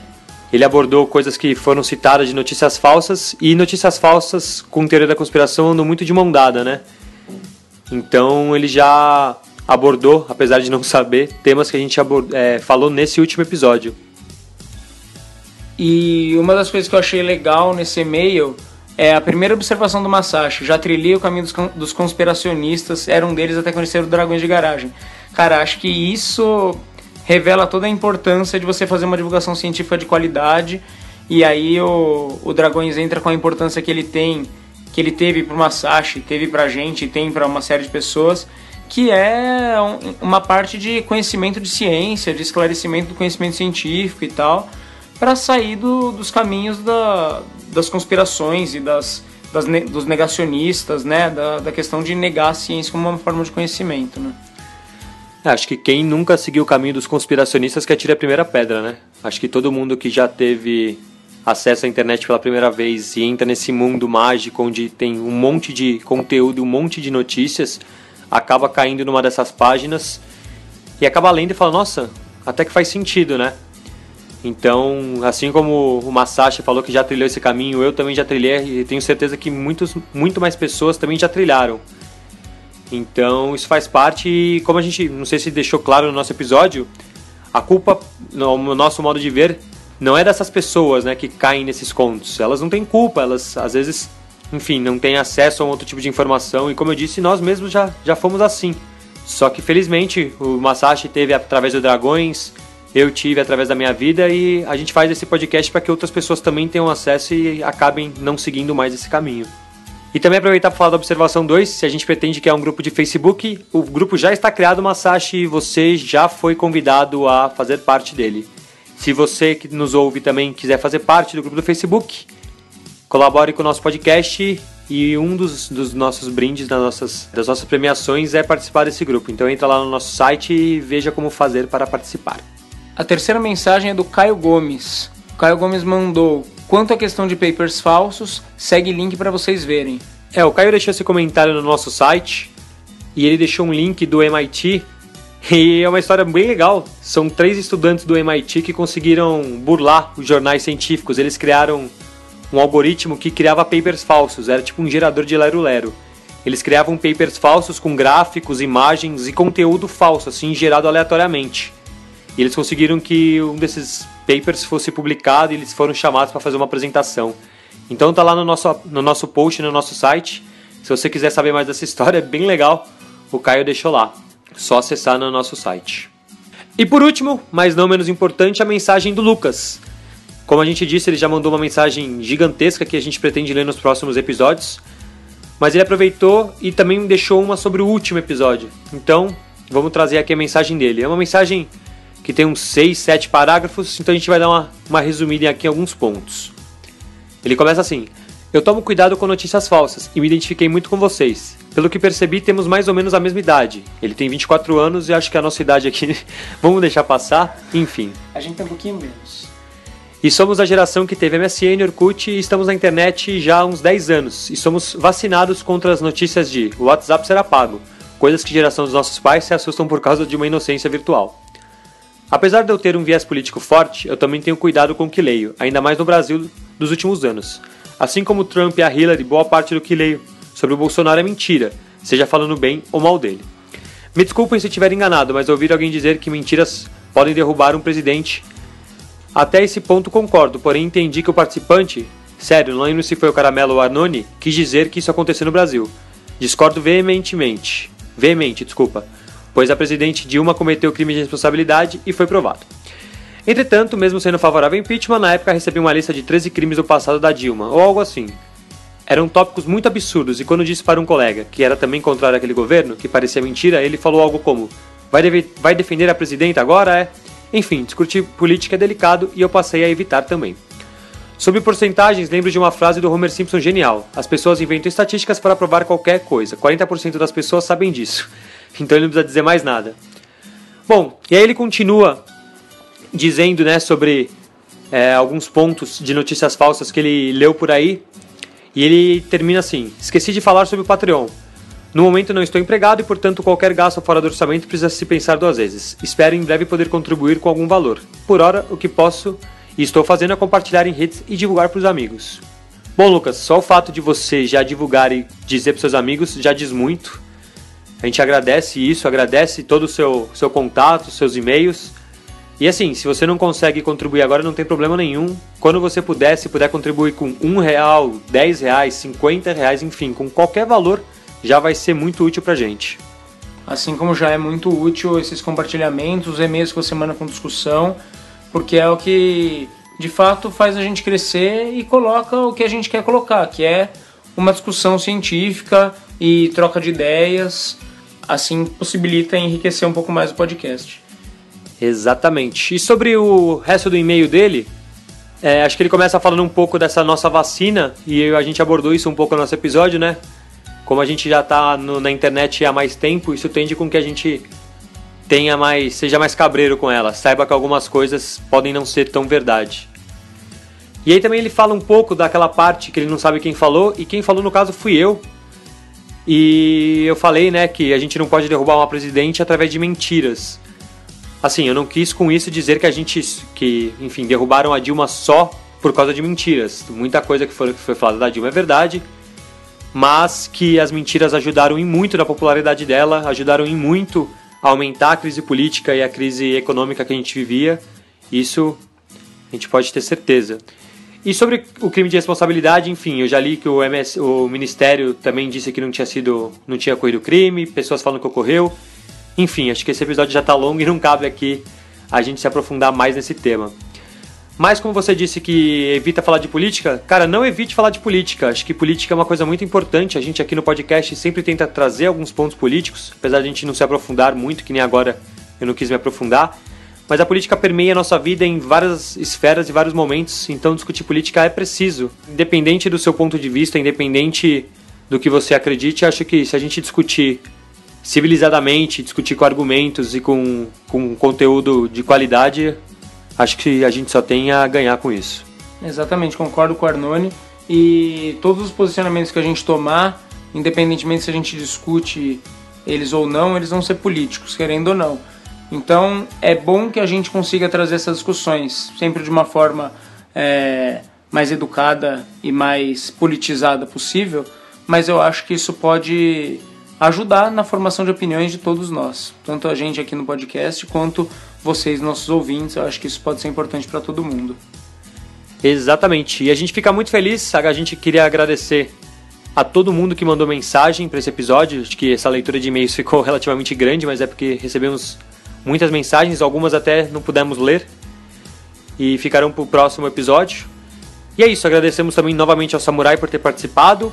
Ele abordou coisas que foram citadas de notícias falsas, e notícias falsas com teoria da conspiração andam muito de mão dada, né? Então ele já abordou, apesar de não saber, temas que a gente falou nesse último episódio. E uma das coisas que eu achei legal nesse e-mail é a primeira observação do Masashi. Já trilhei o caminho dos conspiracionistas, era um deles até conhecer o Dragões de Garagem. Cara, acho que isso revela toda a importância de você fazer uma divulgação científica de qualidade. E aí o Dragões entra com a importância que ele teve pro Masashi, teve pra gente e tem pra uma série de pessoas, que é uma parte de conhecimento de ciência, de esclarecimento do conhecimento científico e tal, para sair dos caminhos das conspirações e dos negacionistas, né? Da questão de negar a ciência como uma forma de conhecimento, né? Acho que quem nunca seguiu o caminho dos conspiracionistas que atire a primeira pedra, né? Acho que todo mundo que já teve acesso à internet pela primeira vez e entra nesse mundo mágico onde tem um monte de conteúdo, um monte de notícias, acaba caindo numa dessas páginas e acaba lendo e fala, nossa, até que faz sentido, né? Então, assim como o Masashi falou que já trilhou esse caminho, eu também já trilhei e tenho certeza que muito mais pessoas também já trilharam. Então, isso faz parte e, como a gente, não sei se deixou claro no nosso episódio, a culpa, no nosso modo de ver, não é dessas pessoas, né, que caem nesses contos. Elas não têm culpa, elas às vezes, enfim, não têm acesso a um outro tipo de informação e, como eu disse, nós mesmos já fomos assim. Só que, felizmente, o Masashi teve através do Dragões, eu tive através da minha vida e a gente faz esse podcast para que outras pessoas também tenham acesso e acabem não seguindo mais esse caminho. E também aproveitar para falar da observação 2, se a gente pretende criar um grupo de Facebook, o grupo já está criado, Masashi, e você já foi convidado a fazer parte dele. Se você que nos ouve também quiser fazer parte do grupo do Facebook, colabore com o nosso podcast e um dos nossos brindes das nossas premiações é participar desse grupo. Então entra lá no nosso site e veja como fazer para participar. A terceira mensagem é do Caio Gomes. O Caio Gomes mandou: quanto à questão de papers falsos, segue link para vocês verem. O Caio deixou esse comentário no nosso site e ele deixou um link do MIT e é uma história bem legal. São 3 estudantes do MIT que conseguiram burlar os jornais científicos. Eles criaram um algoritmo que criava papers falsos, era tipo um gerador de lero-lero. Eles criavam papers falsos com gráficos, imagens e conteúdo falso, assim, gerado aleatoriamente. E eles conseguiram que um desses papers fosse publicado e eles foram chamados para fazer uma apresentação. Então tá lá no nosso post, no nosso site. Se você quiser saber mais dessa história, é bem legal. O Caio deixou lá. Só acessar no nosso site. E por último, mas não menos importante, a mensagem do Lucas. Como a gente disse, ele já mandou uma mensagem gigantesca que a gente pretende ler nos próximos episódios. Mas ele aproveitou e também deixou uma sobre o último episódio. Então, vamos trazer aqui a mensagem dele. É uma mensagem que tem uns 6, 7 parágrafos, então a gente vai dar uma resumida aqui em alguns pontos. Ele começa assim: eu tomo cuidado com notícias falsas e me identifiquei muito com vocês. Pelo que percebi, temos mais ou menos a mesma idade. Ele tem 24 anos e acho que a nossa idade aqui vamos deixar passar, enfim. A gente tem um pouquinho menos. E somos a geração que teve MSN, Orkut e estamos na internet já há uns 10 anos. E somos vacinados contra as notícias de o WhatsApp será pago, coisas que a geração dos nossos pais se assustam por causa de uma inocência virtual. Apesar de eu ter um viés político forte, eu também tenho cuidado com o que leio, ainda mais no Brasil dos últimos anos. Assim como o Trump e a Hillary, boa parte do que leio sobre o Bolsonaro é mentira, seja falando bem ou mal dele. Me desculpem se estiver enganado, mas ouvir alguém dizer que mentiras podem derrubar um presidente, até esse ponto concordo, porém entendi que o participante, sério, não lembro se foi o Caramelo ou o Arnone, quis dizer que isso aconteceu no Brasil. Discordo veemente, pois a presidente Dilma cometeu crime de responsabilidade e foi provado. Entretanto, mesmo sendo favorável ao impeachment, na época recebi uma lista de 13 crimes do passado da Dilma, ou algo assim. Eram tópicos muito absurdos e quando disse para um colega, que era também contrário àquele governo, que parecia mentira, ele falou algo como: vai defender a presidenta agora, Enfim, discutir política é delicado e eu passei a evitar também. Sobre porcentagens, lembro de uma frase do Homer Simpson genial: as pessoas inventam estatísticas para provar qualquer coisa, 40% das pessoas sabem disso. Então ele não precisa dizer mais nada. Bom, e aí ele continua dizendo, né, sobre alguns pontos de notícias falsas que ele leu por aí. E ele termina assim: esqueci de falar sobre o Patreon. No momento não estou empregado e, portanto, qualquer gasto fora do orçamento precisa se pensar 2 vezes. Espero em breve poder contribuir com algum valor. Por hora, o que posso e estou fazendo é compartilhar em redes e divulgar para os amigos. Bom, Lucas, só o fato de você já divulgar e dizer para seus amigos já diz muito. A gente agradece isso, agradece todo o seu contato, seus e-mails. E assim, se você não consegue contribuir agora, não tem problema nenhum. Quando você puder, se puder contribuir com R$1, R$10, R$50, enfim, com qualquer valor, já vai ser muito útil pra gente. Assim como já é muito útil esses compartilhamentos, os e-mails que você manda com discussão, porque é o que de fato faz a gente crescer e coloca o que a gente quer colocar, que é uma discussão científica e troca de ideias, assim possibilita enriquecer um pouco mais o podcast. Exatamente. E sobre o resto do e-mail dele, acho que ele começa falando um pouco dessa nossa vacina, e a gente abordou isso um pouco no nosso episódio, né? Como a gente já está na internet há mais tempo, isso tende com que a gente seja mais cabreiro com ela, saiba que algumas coisas podem não ser tão verdade. E aí também ele fala um pouco daquela parte que ele não sabe quem falou, e quem falou no caso fui eu. E eu falei, né, que a gente não pode derrubar uma presidente através de mentiras. Assim, eu não quis com isso dizer que enfim, derrubaram a Dilma só por causa de mentiras. Muita coisa que foi falada da Dilma é verdade, mas que as mentiras ajudaram em muito na popularidade dela, ajudaram em muito a aumentar a crise política e a crise econômica que a gente vivia. Isso a gente pode ter certeza. E sobre o crime de responsabilidade, enfim, eu já li que o Ministério também disse que não tinha ocorrido crime, pessoas falam que ocorreu. Enfim, acho que esse episódio já está longo e não cabe aqui a gente se aprofundar mais nesse tema. Mas como você disse que evita falar de política, cara, não evite falar de política. Acho que política é uma coisa muito importante. A gente aqui no podcast sempre tenta trazer alguns pontos políticos, apesar de a gente não se aprofundar muito, que nem agora eu não quis me aprofundar. Mas a política permeia a nossa vida em várias esferas e vários momentos, então discutir política é preciso. Independente do seu ponto de vista, independente do que você acredite, acho que se a gente discutir civilizadamente, discutir com argumentos e com conteúdo de qualidade, acho que a gente só tem a ganhar com isso. Exatamente, concordo com o Arnone. E todos os posicionamentos que a gente tomar, independentemente se a gente discute eles ou não, eles vão ser políticos, querendo ou não. Então é bom que a gente consiga trazer essas discussões, sempre de uma forma mais educada e mais politizada possível, mas eu acho que isso pode ajudar na formação de opiniões de todos nós, tanto a gente aqui no podcast quanto vocês, nossos ouvintes. Eu acho que isso pode ser importante para todo mundo. Exatamente, e a gente fica muito feliz, a gente queria agradecer a todo mundo que mandou mensagem para esse episódio. Acho que essa leitura de e-mails ficou relativamente grande, mas é porque recebemos muitas mensagens, algumas até não pudemos ler e ficarão para o próximo episódio. E é isso, agradecemos também novamente ao Samurai por ter participado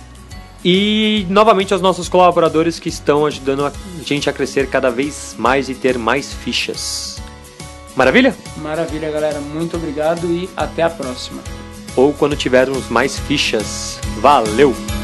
e novamente aos nossos colaboradores que estão ajudando a gente a crescer cada vez mais e ter mais fichas. Maravilha? Maravilha, galera, muito obrigado e até a próxima. Ou quando tivermos mais fichas. Valeu!